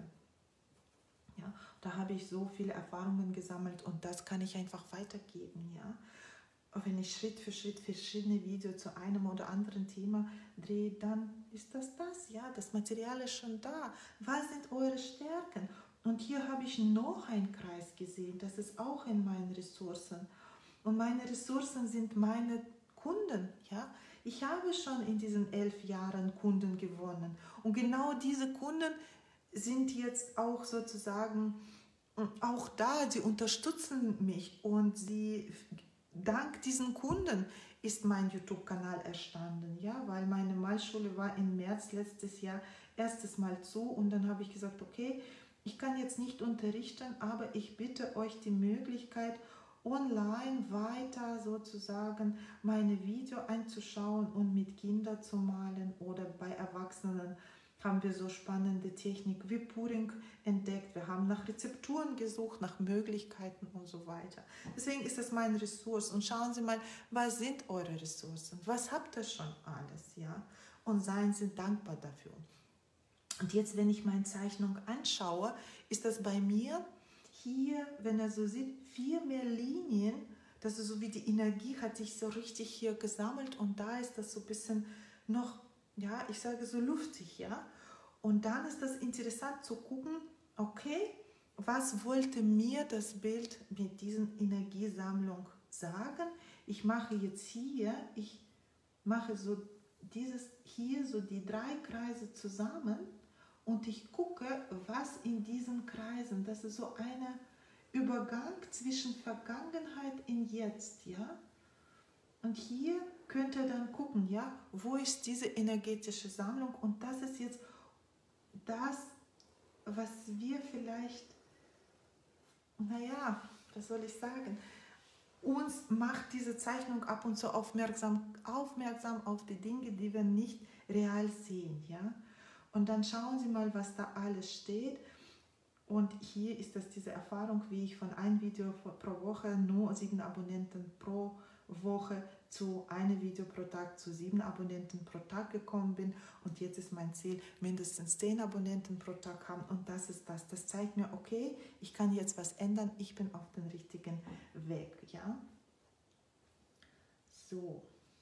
[SPEAKER 1] Ja? Da habe ich so viele Erfahrungen gesammelt und das kann ich einfach weitergeben. Ja? Wenn ich Schritt für Schritt verschiedene Videos zu einem oder anderen Thema drehe, dann ist das das, ja, das Material ist schon da. Was sind eure Stärken? Und hier habe ich noch einen Kreis gesehen, das ist auch in meinen Ressourcen. Und meine Ressourcen sind meine Kunden, ja. Ich habe schon in diesen elf Jahren Kunden gewonnen. Und genau diese Kunden sind jetzt auch sozusagen auch da, sie unterstützen mich und sie... Dank diesen Kunden ist mein YouTube-Kanal entstanden, ja, weil meine Malschule war im März letztes Jahr erstes Mal zu und dann habe ich gesagt, okay, ich kann jetzt nicht unterrichten, aber ich bitte euch die Möglichkeit, online weiter sozusagen meine Video einzuschauen und mit Kindern zu malen oder bei Erwachsenen haben wir so spannende Technik wie Puring entdeckt. Wir haben nach Rezepturen gesucht, nach Möglichkeiten und so weiter. Deswegen ist das meine Ressource. Und schauen Sie mal, was sind eure Ressourcen? Was habt ihr schon alles? Ja? Und seien Sie dankbar dafür. Und jetzt, wenn ich meine Zeichnung anschaue, ist das bei mir hier, wenn er so sieht, vier mehr Linien. Das ist so wie die Energie hat sich so richtig hier gesammelt und da ist das so ein bisschen noch, ja, ich sage so luftig, ja. Und dann ist das interessant zu gucken, okay, was wollte mir das Bild mit dieser Energiesammlung sagen? Ich mache jetzt hier, ich mache so dieses hier, so die drei Kreise zusammen und ich gucke, was in diesen Kreisen, das ist so ein Übergang zwischen Vergangenheit und Jetzt, ja. Und hier könnt ihr dann gucken, ja, wo ist diese energetische Sammlung und das ist jetzt das, was wir vielleicht, naja, was soll ich sagen, uns macht diese Zeichnung ab und zu aufmerksam, aufmerksam auf die Dinge, die wir nicht real sehen, ja. Und dann schauen Sie mal, was da alles steht. Und hier ist das diese Erfahrung, wie ich von einem Video pro Woche nur sieben Abonnenten pro Woche zu einem Video pro Tag zu sieben Abonnenten pro Tag gekommen bin und jetzt ist mein Ziel, mindestens zehn Abonnenten pro Tag haben und das ist das. Das zeigt mir, okay, ich kann jetzt was ändern, ich bin auf dem richtigen Weg, ja. So.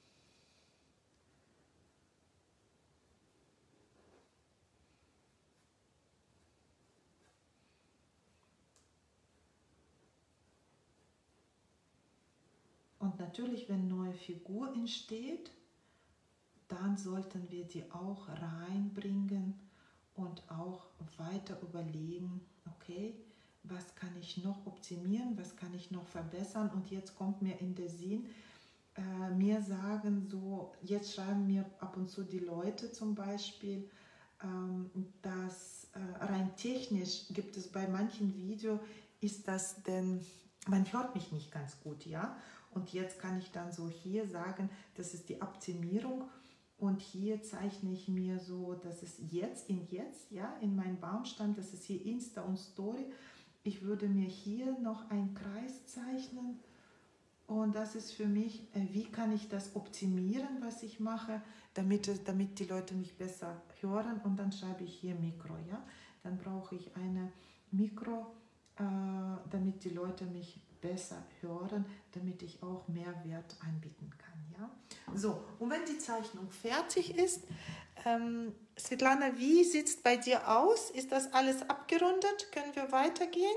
[SPEAKER 1] Und natürlich, wenn eine neue Figur entsteht, dann sollten wir die auch reinbringen und auch weiter überlegen, okay, was kann ich noch optimieren, was kann ich noch verbessern. Und jetzt kommt mir in den Sinn, äh, mir sagen so, jetzt schreiben mir ab und zu die Leute zum Beispiel, ähm, dass äh, rein technisch gibt es bei manchen Videos, ist das denn, man hört mich nicht ganz gut, ja. Und jetzt kann ich dann so hier sagen, das ist die Optimierung. Und hier zeichne ich mir so, das ist jetzt, in jetzt, ja, in meinem Baumstamm, das ist hier Insta und Story. Ich würde mir hier noch einen Kreis zeichnen. Und das ist für mich, wie kann ich das optimieren, was ich mache, damit, damit die Leute mich besser hören. Und dann schreibe ich hier Mikro, ja. Dann brauche ich eine Mikro, äh, damit die Leute mich besser hören, damit ich auch mehr Wert anbieten kann. Ja? So, und wenn die Zeichnung fertig ist, ähm, Svetlana, wie sieht es bei dir aus? Ist das alles abgerundet? Können wir weitergehen?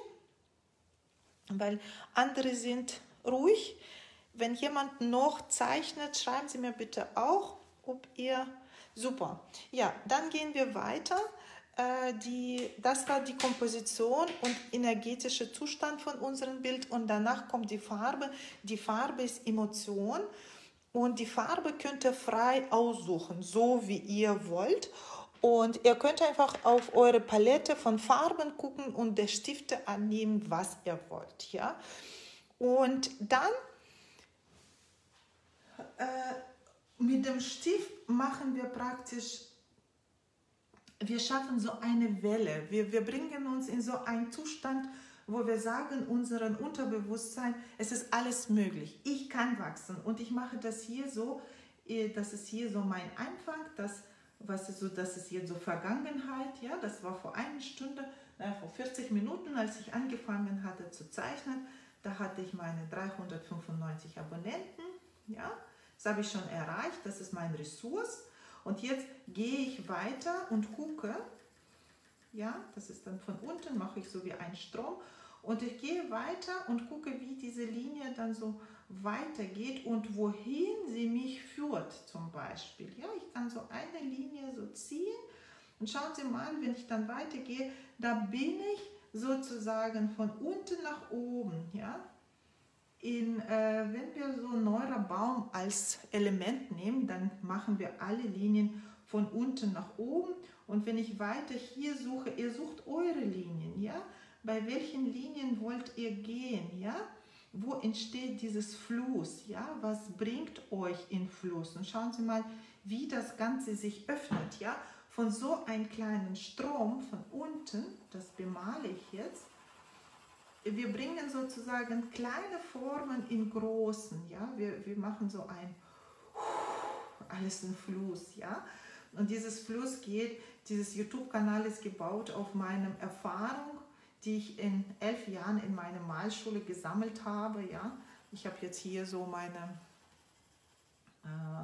[SPEAKER 1] Weil andere sind ruhig. Wenn jemand noch zeichnet, schreiben Sie mir bitte auch, ob ihr... Super. Ja, dann gehen wir weiter. Die, das war die Komposition und energetische Zustand von unserem Bild und danach kommt die Farbe. Die Farbe ist Emotion und die Farbe könnt ihr frei aussuchen, so wie ihr wollt. Und ihr könnt einfach auf eure Palette von Farben gucken und der Stifte annehmen, was ihr wollt. Ja? Und dann äh, mit dem Stift machen wir praktisch wir schaffen so eine Welle. Wir, wir bringen uns in so einen Zustand, wo wir sagen, unserem Unterbewusstsein, es ist alles möglich. Ich kann wachsen und ich mache das hier so, das ist hier so mein Anfang, das, was ist so, das ist jetzt so Vergangenheit, ja, das war vor einer Stunde, na, vor vierzig Minuten, als ich angefangen hatte zu zeichnen, da hatte ich meine dreihundertfünfundneunzig Abonnenten, ja, das habe ich schon erreicht, das ist mein Ressource. Und jetzt gehe ich weiter und gucke, ja, das ist dann von unten, mache ich so wie ein Strom. Und ich gehe weiter und gucke, wie diese Linie dann so weitergeht und wohin sie mich führt zum Beispiel. Ja, ich kann so eine Linie so ziehen und schauen Sie mal, wenn ich dann weitergehe, da bin ich sozusagen von unten nach oben, ja. In, äh, wenn wir so einen neueren Baum als Element nehmen, dann machen wir alle Linien von unten nach oben. Und wenn ich weiter hier suche, ihr sucht eure Linien, ja? Bei welchen Linien wollt ihr gehen, ja? Wo entsteht dieses Fluss, ja? Was bringt euch in Fluss? Und schauen Sie mal, wie das Ganze sich öffnet, ja? Von so einem kleinen Strom von unten, das bemale ich jetzt. Wir bringen sozusagen kleine Formen in großen, ja, wir, wir machen so ein, alles in Fluss, ja, und dieses Fluss geht, dieses YouTube-Kanal ist gebaut auf meiner Erfahrung, die ich in elf Jahren in meiner Malschule gesammelt habe, ja, ich habe jetzt hier so meine äh,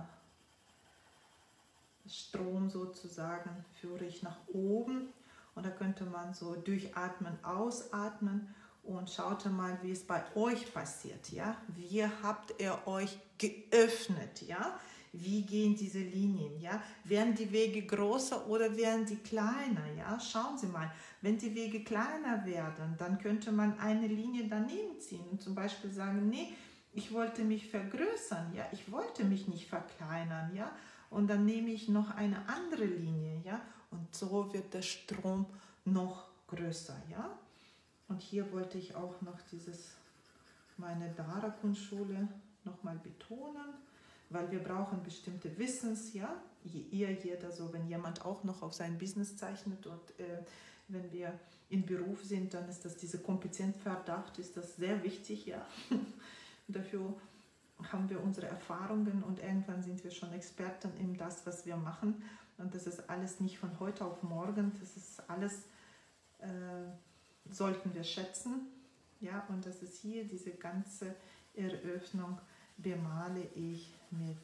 [SPEAKER 1] Strom sozusagen, führe ich nach oben und da könnte man so durchatmen, ausatmen. Und schaut mal, wie es bei euch passiert, ja? Wie habt ihr euch geöffnet, ja? Wie gehen diese Linien, ja? Werden die Wege größer oder werden die kleiner, ja? Schauen Sie mal, wenn die Wege kleiner werden, dann könnte man eine Linie daneben ziehen und zum Beispiel sagen, nee, ich wollte mich vergrößern, ja? Ich wollte mich nicht verkleinern, ja? Und dann nehme ich noch eine andere Linie, ja? Und so wird der Strom noch größer, ja? Und hier wollte ich auch noch dieses, meine Dara-Kunstschule nochmal betonen, weil wir brauchen bestimmte Wissens, ja, ihr jeder so, wenn jemand auch noch auf sein Business zeichnet und äh, wenn wir im Beruf sind, dann ist das diese Kompetenzverdacht, ist das sehr wichtig, ja. Dafür haben wir unsere Erfahrungen und irgendwann sind wir schon Experten in das, was wir machen und das ist alles nicht von heute auf morgen, das ist alles äh, sollten wir schätzen, ja, und das ist hier diese ganze Eröffnung bemale ich mit,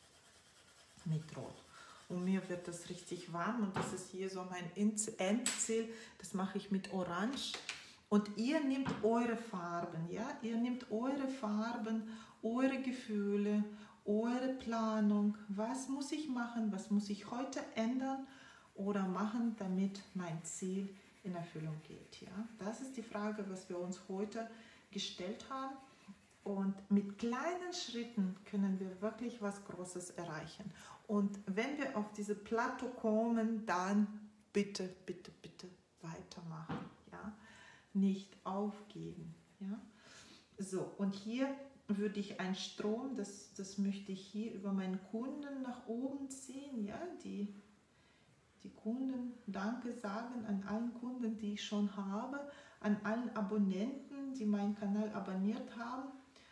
[SPEAKER 1] mit Rot. Und mir wird das richtig warm und das ist hier so mein Endziel, das mache ich mit Orange. Und ihr nehmt eure Farben, ja, ihr nehmt eure Farben, eure Gefühle, eure Planung, was muss ich machen, was muss ich heute ändern oder machen, damit mein Ziel in Erfüllung geht. Ja? Das ist die Frage, was wir uns heute gestellt haben. Und mit kleinen Schritten können wir wirklich was Großes erreichen. Und wenn wir auf diese Plateau kommen, dann bitte, bitte, bitte weitermachen. Ja? Nicht aufgeben. Ja? So, und hier würde ich einen Strom, das, das möchte ich hier über meinen Kunden nach oben ziehen, ja, die die Kunden Danke sagen an allen Kunden, die ich schon habe, an allen Abonnenten, die meinen Kanal abonniert haben.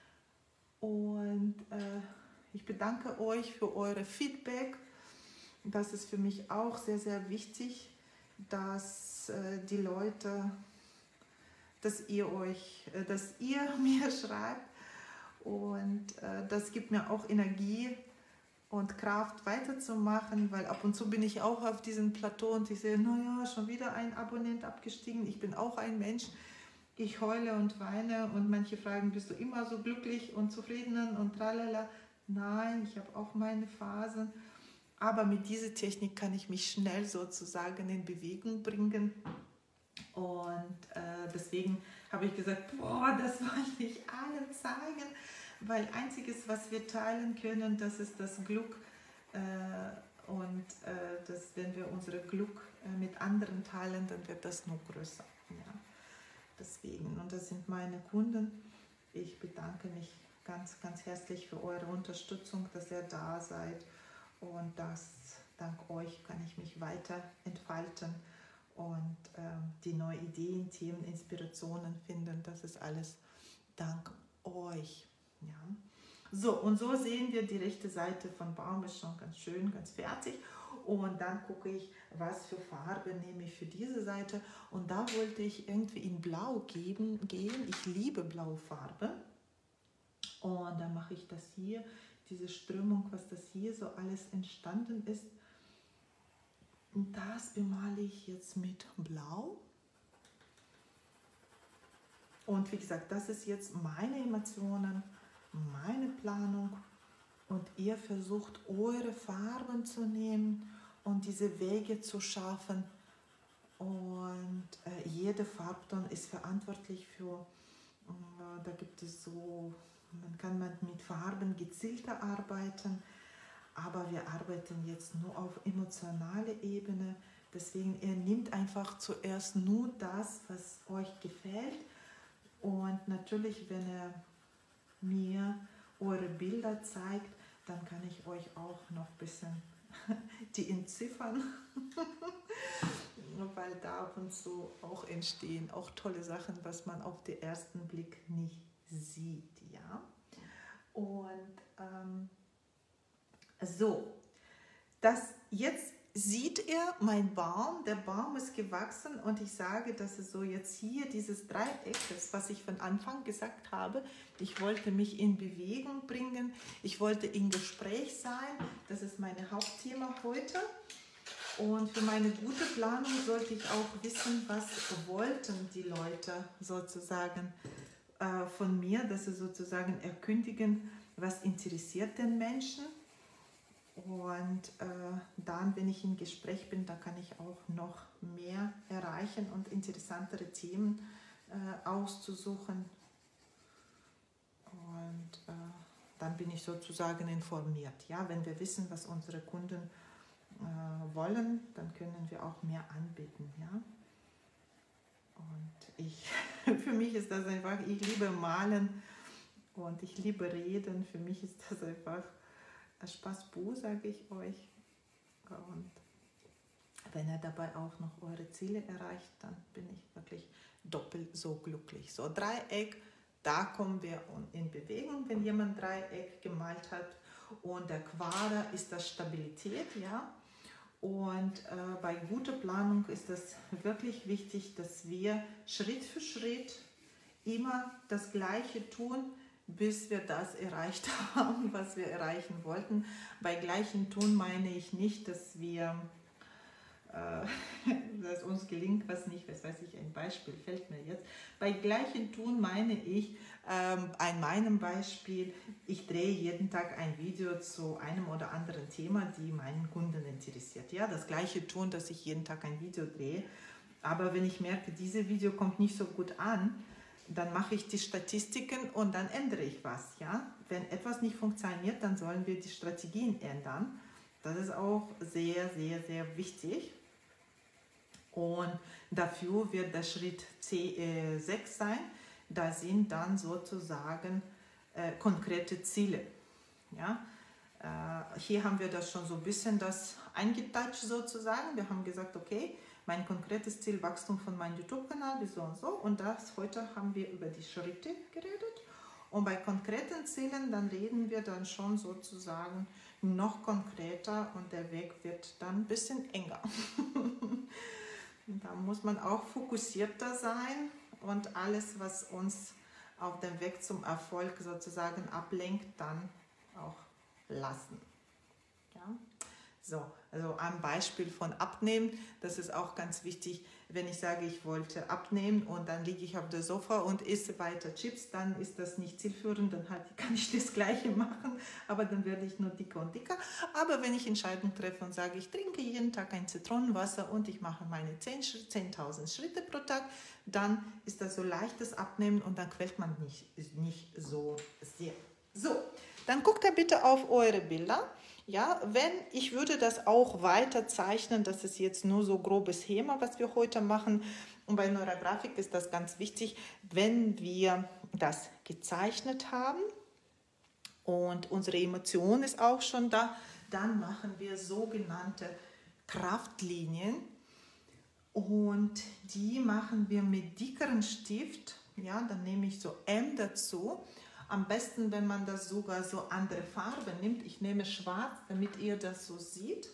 [SPEAKER 1] Und äh, ich bedanke euch für eure Feedback. Das ist für mich auch sehr, sehr wichtig, dass äh, die Leute, dass ihr euch, äh, dass ihr mir schreibt. Und äh, das gibt mir auch Energie und Kraft weiterzumachen, weil ab und zu bin ich auch auf diesem Plateau und ich sehe, naja, schon wieder ein Abonnent abgestiegen. Ich bin auch ein Mensch. Ich heule und weine und manche fragen, bist du immer so glücklich und zufrieden und tralala. Nein, ich habe auch meine Phasen. Aber mit dieser Technik kann ich mich schnell sozusagen in Bewegung bringen. Und äh, deswegen habe ich gesagt, boah, das wollte ich allen zeigen. Weil einziges, was wir teilen können, das ist das Glück äh, und äh, das, wenn wir unser Glück äh, mit anderen teilen, dann wird das noch größer. Ja. Deswegen, und das sind meine Kunden. Ich bedanke mich ganz, ganz herzlich für eure Unterstützung, dass ihr da seid und dass dank euch kann ich mich weiter entfalten und äh, die neuen Ideen, Themen, Inspirationen finden. Das ist alles dank euch. Ja. So, und so sehen wir, die rechte Seite von Baum ist schon ganz schön, ganz fertig. Und dann gucke ich, was für Farbe nehme ich für diese Seite. Und da wollte ich irgendwie in Blau geben, gehen. Ich liebe blaue Farbe. Und dann mache ich das hier, diese Strömung, was das hier so alles entstanden ist. Und das bemale ich jetzt mit Blau. Und wie gesagt, das ist jetzt meine Emotionen, meine Planung. Und ihr versucht, eure Farben zu nehmen und diese Wege zu schaffen. Und äh, jede Farbton ist verantwortlich für, äh, da gibt es so, dann kann man mit Farben gezielter arbeiten. Aber wir arbeiten jetzt nur auf emotionaler Ebene. Deswegen, ihr nehmt einfach zuerst nur das, was euch gefällt. Und natürlich, wenn ihr mir eure Bilder zeigt, dann kann ich euch auch noch ein bisschen die entziffern. Weil da ab und zu auch entstehen auch tolle Sachen, was man auf den ersten Blick nicht sieht. Ja? Und ähm, so, das jetzt sieht ihr mein Baum, der Baum ist gewachsen und ich sage, dass es so jetzt hier dieses Dreieck ist, was ich von Anfang gesagt habe. Ich wollte mich in Bewegung bringen, ich wollte in Gespräch sein, das ist mein Hauptthema heute. Und für meine gute Planung sollte ich auch wissen, was wollten die Leute sozusagen äh, von mir, dass sie sozusagen erkündigen, was interessiert den Menschen. Und äh, dann, wenn ich im Gespräch bin, da kann ich auch noch mehr erreichen und interessantere Themen äh, auszusuchen. Und äh, dann bin ich sozusagen informiert. Ja? Wenn wir wissen, was unsere Kunden äh, wollen, dann können wir auch mehr anbieten. Ja? Und ich, für mich ist das einfach, ich liebe Malen und ich liebe Reden. Für mich ist das einfach Spaß pur, sage ich euch. Und wenn ihr dabei auch noch eure Ziele erreicht, dann bin ich wirklich doppelt so glücklich. So, Dreieck, da kommen wir in Bewegung, wenn jemand Dreieck gemalt hat. Und der Quader ist das Stabilität, ja. Und äh, bei guter Planung ist es wirklich wichtig, dass wir Schritt für Schritt immer das Gleiche tun, bis wir das erreicht haben, was wir erreichen wollten. Bei gleichem Tun meine ich nicht, dass wir, äh, dass uns gelingt, was nicht, was weiß ich, ein Beispiel fällt mir jetzt. Bei gleichem Tun meine ich, ähm, an meinem Beispiel, ich drehe jeden Tag ein Video zu einem oder anderen Thema, die meinen Kunden interessiert. Ja, das gleiche Tun, dass ich jeden Tag ein Video drehe. Aber wenn ich merke, dieses Video kommt nicht so gut an, dann mache ich die Statistiken und dann ändere ich was. Ja? Wenn etwas nicht funktioniert, dann sollen wir die Strategien ändern. Das ist auch sehr, sehr, sehr wichtig. Und dafür wird der Schritt sechs sein. Da sind dann sozusagen äh, konkrete Ziele. Ja? Äh, hier haben wir das schon so ein bisschen das eingetatscht sozusagen. Wir haben gesagt, okay, mein konkretes Ziel, Wachstum von meinem YouTube-Kanal, bis so und so. Und das heute haben wir über die Schritte geredet. Und bei konkreten Zielen, dann reden wir dann schon sozusagen noch konkreter und der Weg wird dann ein bisschen enger. Da muss man auch fokussierter sein und alles, was uns auf dem Weg zum Erfolg sozusagen ablenkt, dann auch lassen. Ja? So, also ein Beispiel von Abnehmen, das ist auch ganz wichtig, wenn ich sage, ich wollte abnehmen und dann liege ich auf dem Sofa und esse weiter Chips, dann ist das nicht zielführend, dann halt kann ich das Gleiche machen, aber dann werde ich nur dicker und dicker. Aber wenn ich Entscheidungen treffe und sage, ich trinke jeden Tag ein Zitronenwasser und ich mache meine zehntausend Schritte pro Tag, dann ist das so leichtes Abnehmen und dann quält man nicht, nicht so sehr. So, dann guckt ihr bitte auf eure Bilder. Ja, wenn, ich würde das auch weiter zeichnen, das ist jetzt nur so grobes Schema, was wir heute machen. Und bei Neurografik ist das ganz wichtig, wenn wir das gezeichnet haben und unsere Emotion ist auch schon da, dann machen wir sogenannte Kraftlinien und die machen wir mit dickeren Stift. Ja, dann nehme ich so M dazu. Am besten, wenn man das sogar so andere Farben nimmt. Ich nehme schwarz, damit ihr das so seht.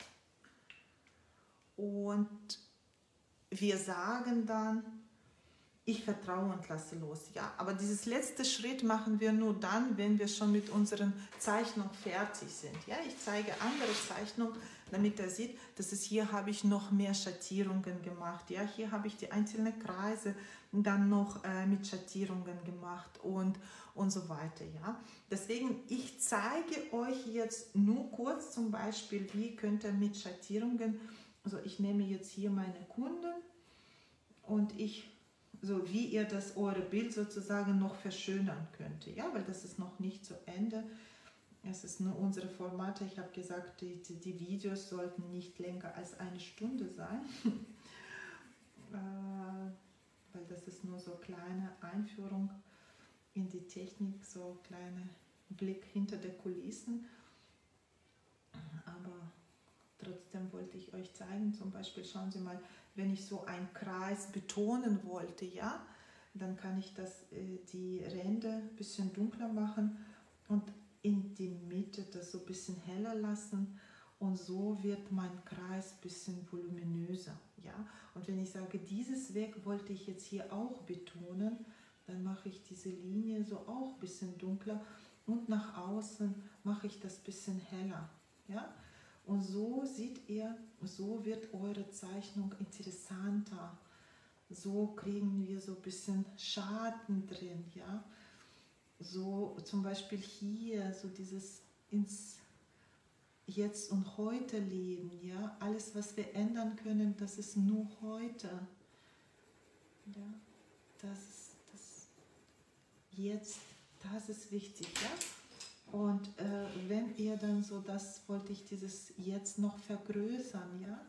[SPEAKER 1] Und wir sagen dann, ich vertraue und lasse los. Ja, aber dieses letzte Schritt machen wir nur dann, wenn wir schon mit unseren Zeichnungen fertig sind. Ja, ich zeige andere Zeichnungen, damit er sieht, dass es hier habe ich noch mehr Schattierungen gemacht. Ja, hier habe ich die einzelnen Kreise dann noch äh, mit Schattierungen gemacht und, und so weiter. Ja, deswegen, ich zeige euch jetzt nur kurz zum Beispiel, wie könnt ihr mit Schattierungen, also ich nehme jetzt hier meine Kunden und ich so wie ihr das eure Bild sozusagen noch verschönern könnt. Ja, weil das ist noch nicht zu Ende. Es ist nur unsere Formate. Ich habe gesagt, die, die Videos sollten nicht länger als eine Stunde sein. äh, weil das ist nur so kleine Einführung in die Technik, so kleiner Blick hinter der Kulissen. Aber trotzdem wollte ich euch zeigen, zum Beispiel schauen Sie mal, wenn ich so einen Kreis betonen wollte, ja, dann kann ich das, äh, die Ränder ein bisschen dunkler machen und in die Mitte das so ein bisschen heller lassen und so wird mein Kreis ein bisschen voluminöser, ja. Und wenn ich sage, dieses Weg wollte ich jetzt hier auch betonen, dann mache ich diese Linie so auch ein bisschen dunkler und nach außen mache ich das ein bisschen heller, ja. Und so seht ihr, so wird eure Zeichnung interessanter. So kriegen wir so ein bisschen Schatten drin, ja. So zum Beispiel hier, so dieses ins Jetzt und Heute leben, ja. Alles, was wir ändern können, das ist nur heute. Ja, das ist das Jetzt, das ist wichtig, ja. Und äh, wenn ihr dann so, das wollte ich dieses jetzt noch vergrößern, ja.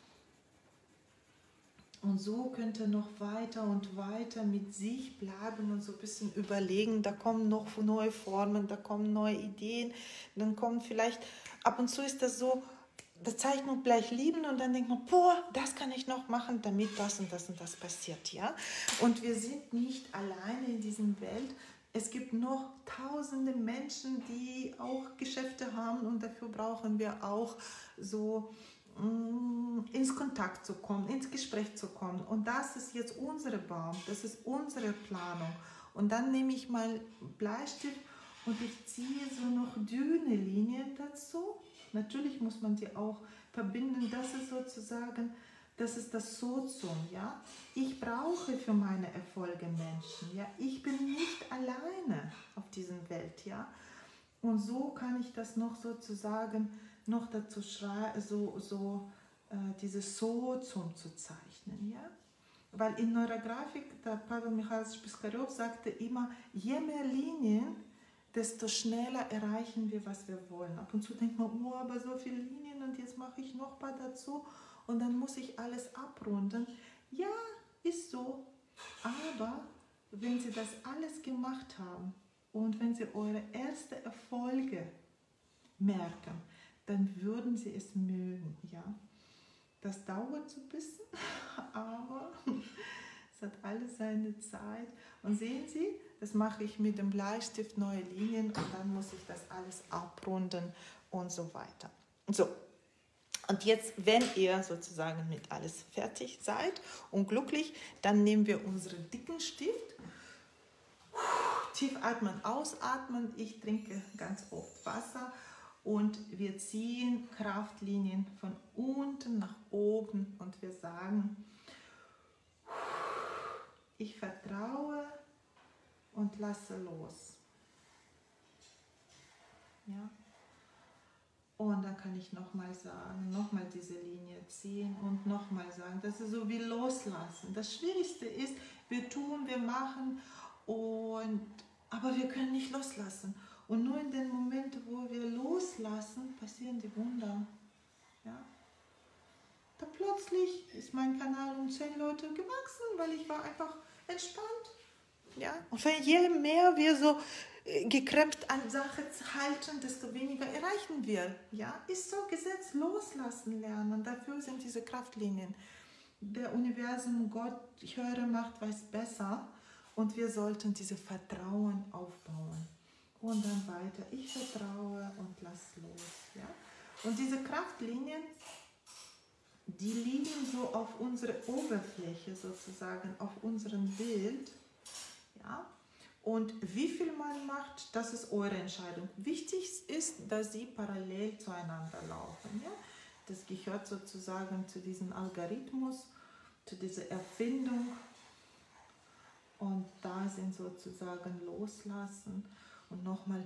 [SPEAKER 1] Und so könnt ihr noch weiter und weiter mit sich bleiben und so ein bisschen überlegen, da kommen noch neue Formen, da kommen neue Ideen, dann kommen vielleicht, ab und zu ist das so, die Zeichnung gleich lieben und dann denkt man, boah, das kann ich noch machen, damit das und das und das passiert, ja. Und wir sind nicht alleine in dieser Welt. Es gibt noch tausende Menschen, die auch Geschäfte haben und dafür brauchen wir auch so mh, ins Kontakt zu kommen, ins Gespräch zu kommen. Und das ist jetzt unsere Baum, das ist unsere Planung. Und dann nehme ich mal Bleistift und ich ziehe so noch dünne Linien dazu. Natürlich muss man die auch verbinden, das ist sozusagen, das ist das Sozium, ja. Ich brauche für meine Erfolge Menschen, ja. Ich bin nicht alleine auf dieser Welt, ja. Und so kann ich das noch sozusagen noch dazu schreiben, so, so äh, dieses Sozium zu zeichnen, ja. Weil in Neurografik, der Pavel Michailowitsch Piskarev sagte immer, je mehr Linien, desto schneller erreichen wir, was wir wollen. Ab und zu denkt man, oh, aber so viele Linien und jetzt mache ich noch ein paar dazu. Und dann muss ich alles abrunden. Ja, ist so. Aber wenn Sie das alles gemacht haben und wenn Sie eure ersten Erfolge merken, dann würden Sie es mögen. Ja? Das dauert so ein bisschen, aber es hat alles seine Zeit. Und sehen Sie, das mache ich mit dem Bleistift, neue Linien und dann muss ich das alles abrunden und so weiter. So. Und jetzt, wenn ihr sozusagen mit alles fertig seid und glücklich, dann nehmen wir unseren dicken Stift. Tief atmen, ausatmen. Ich trinke ganz oft Wasser und wir ziehen Kraftlinien von unten nach oben und wir sagen, ich vertraue und lasse los. Ja. Und dann kann ich nochmal sagen, nochmal diese Linie ziehen und nochmal sagen. Das ist so wie loslassen. Das Schwierigste ist, wir tun, wir machen, und, aber wir können nicht loslassen. Und nur in den Momenten, wo wir loslassen, passieren die Wunder. Ja? Da plötzlich ist mein Kanal um zehn Leute gewachsen, weil ich war einfach entspannt. Ja? Und wenn je mehr wir so geklemmt an Sache halten, desto weniger erreichen wir. Ja? Ist so, Gesetz loslassen lernen. Dafür sind diese Kraftlinien. Der Universum, Gott, höhere Macht weiß besser. Und wir sollten dieses Vertrauen aufbauen. Und dann weiter. Ich vertraue und lass los. Ja? Und diese Kraftlinien, die liegen so auf unserer Oberfläche sozusagen, auf unserem Bild. Ja? Und wie viel man macht, das ist eure Entscheidung. Wichtig ist, dass sie parallel zueinander laufen. Ja? Das gehört sozusagen zu diesem Algorithmus, zu dieser Erfindung. Und da sind sozusagen loslassen und nochmal,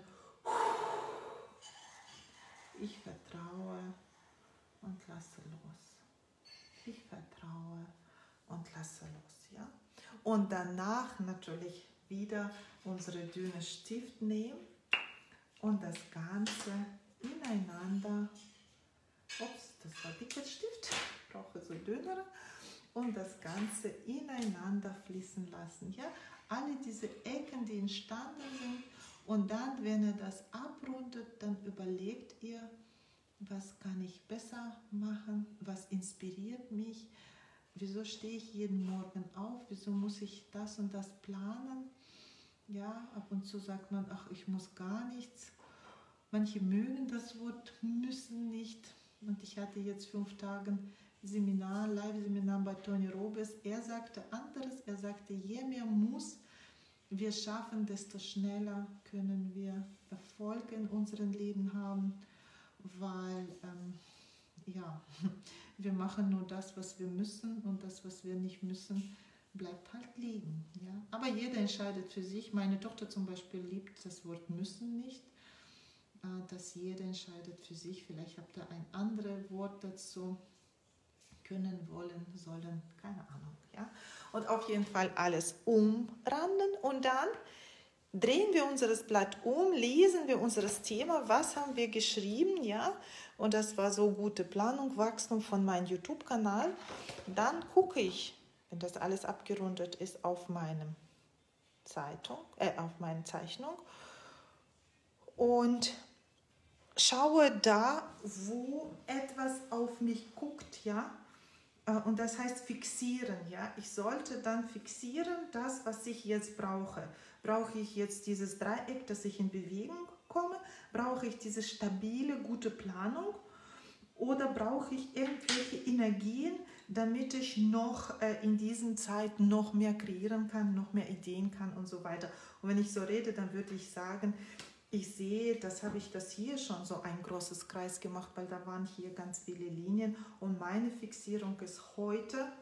[SPEAKER 1] ich vertraue und lasse los. Ich vertraue und lasse los. Ja? Und danach natürlich wieder unsere dünne Stift nehmen und das Ganze ineinander, ups, das war dicker Stift, ich brauche so dünnere, und das Ganze ineinander fließen lassen. Ja? Alle diese Ecken, die entstanden sind, und dann, wenn ihr das abrundet, dann überlegt ihr, was kann ich besser machen, was inspiriert mich, wieso stehe ich jeden Morgen auf, wieso muss ich das und das planen. Ja, ab und zu sagt man, ach, ich muss gar nichts. Manche mögen das Wort müssen nicht. Und ich hatte jetzt fünf Tage Seminar, Live-Seminar bei Tony Robbins. Er sagte anderes. Er sagte, je mehr muss wir schaffen, desto schneller können wir Erfolg in unserem Leben haben. Weil, ähm, ja, wir machen nur das, was wir müssen, und das, was wir nicht müssen, bleibt halt liegen. Ja? Aber jeder entscheidet für sich. Meine Tochter zum Beispiel liebt das Wort müssen nicht. Äh, dass jeder entscheidet für sich. Vielleicht habt ihr ein anderes Wort dazu. Können, wollen, sollen, keine Ahnung. Ja? Und auf jeden Fall alles umranden und dann drehen wir unser Blatt um, lesen wir unser Thema, was haben wir geschrieben, ja, und das war so gute Planung, Wachstum von meinem YouTube-Kanal. Dann gucke ich, wenn das alles abgerundet ist, auf meinem Zeitung, äh, auf meine Zeichnung und schaue da, wo etwas auf mich guckt, ja, und das heißt fixieren, ja, ich sollte dann fixieren, das, was ich jetzt brauche. Brauche ich jetzt dieses Dreieck, dass ich in Bewegung komme? Brauche ich diese stabile, gute Planung? Oder brauche ich irgendwelche Energien, damit ich noch äh, in diesen Zeiten noch mehr kreieren kann, noch mehr Ideen kann und so weiter. Und wenn ich so rede, dann würde ich sagen, ich sehe, das habe ich das hier schon so ein großes Kreis gemacht, weil da waren hier ganz viele Linien. Und meine Fixierung ist heute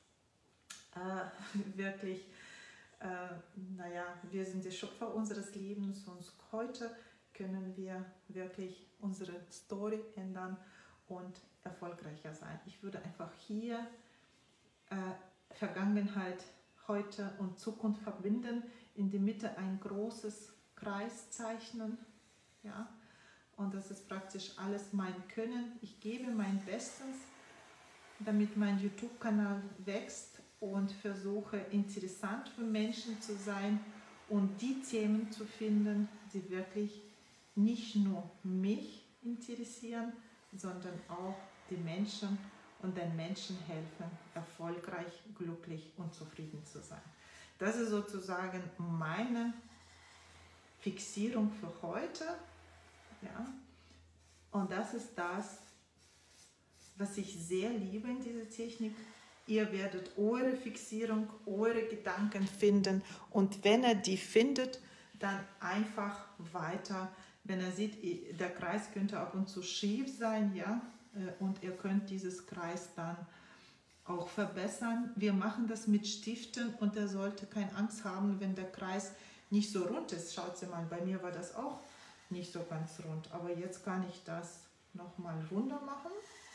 [SPEAKER 1] äh, wirklich, Äh, naja, wir sind die Schöpfer unseres Lebens und heute können wir wirklich unsere Story ändern und erfolgreicher sein. Ich würde einfach hier äh, Vergangenheit, heute und Zukunft verbinden, in die Mitte ein großes Kreis zeichnen, ja, und das ist praktisch alles mein Können. Ich gebe mein Bestes, damit mein YouTube-Kanal wächst, und versuche interessant für Menschen zu sein und die Themen zu finden, die wirklich nicht nur mich interessieren, sondern auch die Menschen und den Menschen helfen, erfolgreich, glücklich und zufrieden zu sein. Das ist sozusagen meine Fixierung für heute. Ja? Und das ist das, was ich sehr liebe in dieser Technik. Ihr werdet eure Fixierung, eure Gedanken finden, und wenn ihr die findet, dann einfach weiter. Wenn ihr seht, der Kreis könnte ab und zu schief sein, ja, und ihr könnt dieses Kreis dann auch verbessern. Wir machen das mit Stiften und ihr sollte keine Angst haben, wenn der Kreis nicht so rund ist. Schaut Sie mal, bei mir war das auch nicht so ganz rund, aber jetzt kann ich das nochmal runder machen.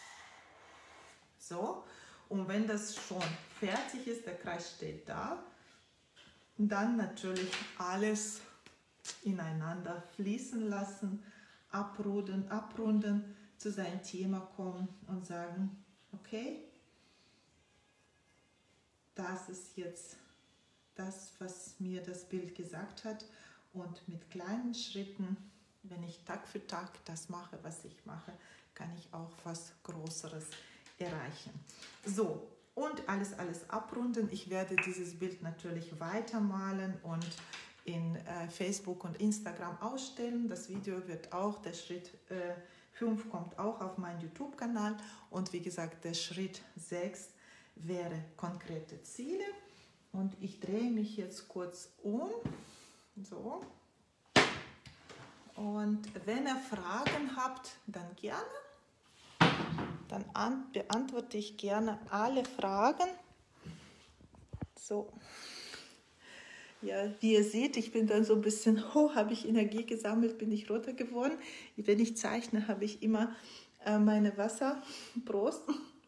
[SPEAKER 1] So. Und wenn das schon fertig ist, der Kreis steht da, dann natürlich alles ineinander fließen lassen, abrunden, abrunden, zu seinem Thema kommen und sagen, okay, das ist jetzt das, was mir das Bild gesagt hat, Und mit kleinen Schritten, wenn ich Tag für Tag das mache, was ich mache, kann ich auch was Größeres erreichen. So, und alles, alles abrunden. Ich werde dieses Bild natürlich weitermalen und in äh, Facebook und Instagram ausstellen. Das Video wird auch, der Schritt äh, fünf kommt auch auf meinen YouTube-Kanal. Und wie gesagt, der Schritt sechs wäre konkrete Ziele. Und ich drehe mich jetzt kurz um. So. Und wenn ihr Fragen habt, dann gerne. Dann an, beantworte ich gerne alle Fragen. So. Ja, wie ihr seht, ich bin dann so ein bisschen, oh, habe ich Energie gesammelt, bin ich roter geworden. Wenn ich zeichne, habe ich immer äh, meine Wasser. Prost.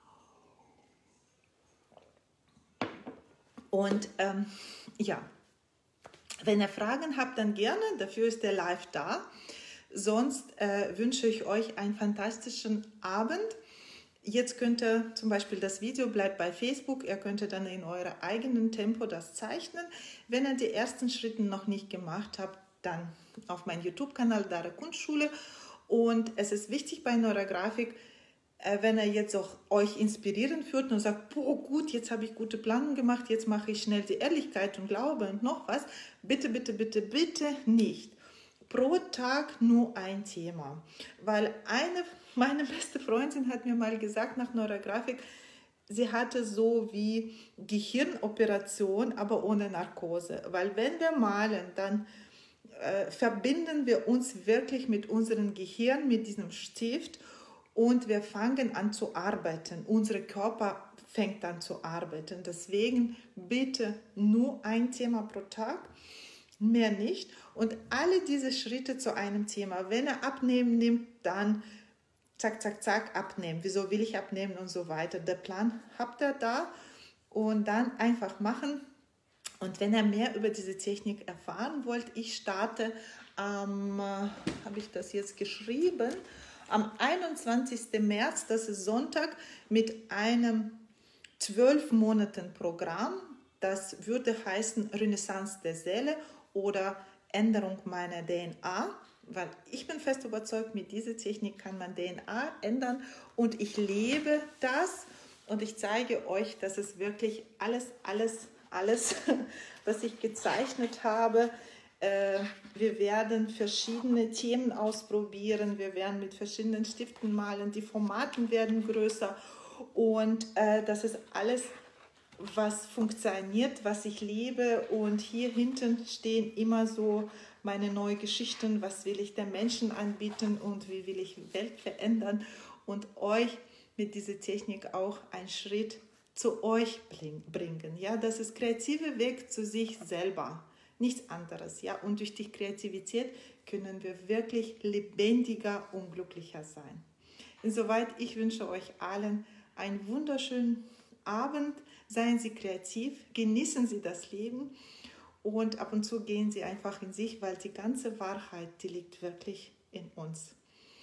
[SPEAKER 1] Und ähm, ja, wenn ihr Fragen habt, dann gerne. Dafür ist der Live da. Sonst äh, wünsche ich euch einen fantastischen Abend. Jetzt könnt ihr zum Beispiel, das Video bleibt bei Facebook, ihr könnt dann in eurem eigenen Tempo das zeichnen. Wenn ihr die ersten Schritte noch nicht gemacht habt, dann auf meinem YouTube-Kanal Dara Kunstschule. Und es ist wichtig bei Neurografik, wenn er jetzt auch euch inspirieren führt und sagt, boah, gut, jetzt habe ich gute Planung gemacht, jetzt mache ich schnell die Ehrlichkeit und Glaube und noch was. Bitte, bitte, bitte, bitte nicht. Pro Tag nur ein Thema. Weil eine, meine beste Freundin hat mir mal gesagt nach Neurografik, sie hatte so wie Gehirnoperation, aber ohne Narkose. Weil wenn wir malen, dann äh, verbinden wir uns wirklich mit unserem Gehirn, mit diesem Stift und wir fangen an zu arbeiten. Unser Körper fängt an zu arbeiten. Deswegen bitte nur ein Thema pro Tag. Mehr nicht. Und alle diese Schritte zu einem Thema. Wenn er abnehmen nimmt, dann zack, zack, zack, abnehmen. Wieso will ich abnehmen und so weiter. Der Plan habt ihr da und dann einfach machen. Und wenn ihr mehr über diese Technik erfahren wollt, ich starte am, äh, habe ich das jetzt geschrieben, am einundzwanzigsten März, das ist Sonntag, mit einem zwölf Monaten Programm. Das würde heißen Renaissance der Seele oder Änderung meiner D N A, weil ich bin fest überzeugt, mit dieser Technik kann man D N A ändern und ich lebe das und ich zeige euch, dass es wirklich alles, alles, alles, was ich gezeichnet habe, äh, wir werden verschiedene Themen ausprobieren, wir werden mit verschiedenen Stiften malen, die Formaten werden größer und äh, das ist alles, was funktioniert, was ich liebe und hier hinten stehen immer so meine neuen Geschichten, was will ich den Menschen anbieten und wie will ich die Welt verändern und euch mit dieser Technik auch einen Schritt zu euch bringen. Ja, das ist kreative Weg zu sich selber, nichts anderes. Ja, und durch die Kreativität können wir wirklich lebendiger und glücklicher sein. Insoweit, ich wünsche euch allen einen wunderschönen Abend. Seien Sie kreativ, genießen Sie das Leben und ab und zu gehen Sie einfach in sich, weil die ganze Wahrheit, die liegt wirklich in uns.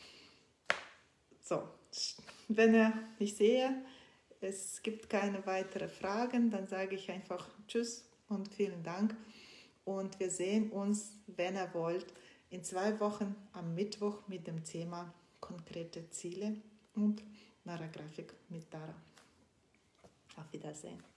[SPEAKER 1] So, wenn ihr nicht sehe, es gibt keine weiteren Fragen, dann sage ich einfach Tschüss und vielen Dank. Und wir sehen uns, wenn ihr wollt, in zwei Wochen am Mittwoch mit dem Thema konkrete Ziele und Neurografik mit Dara. Auf Wiedersehen.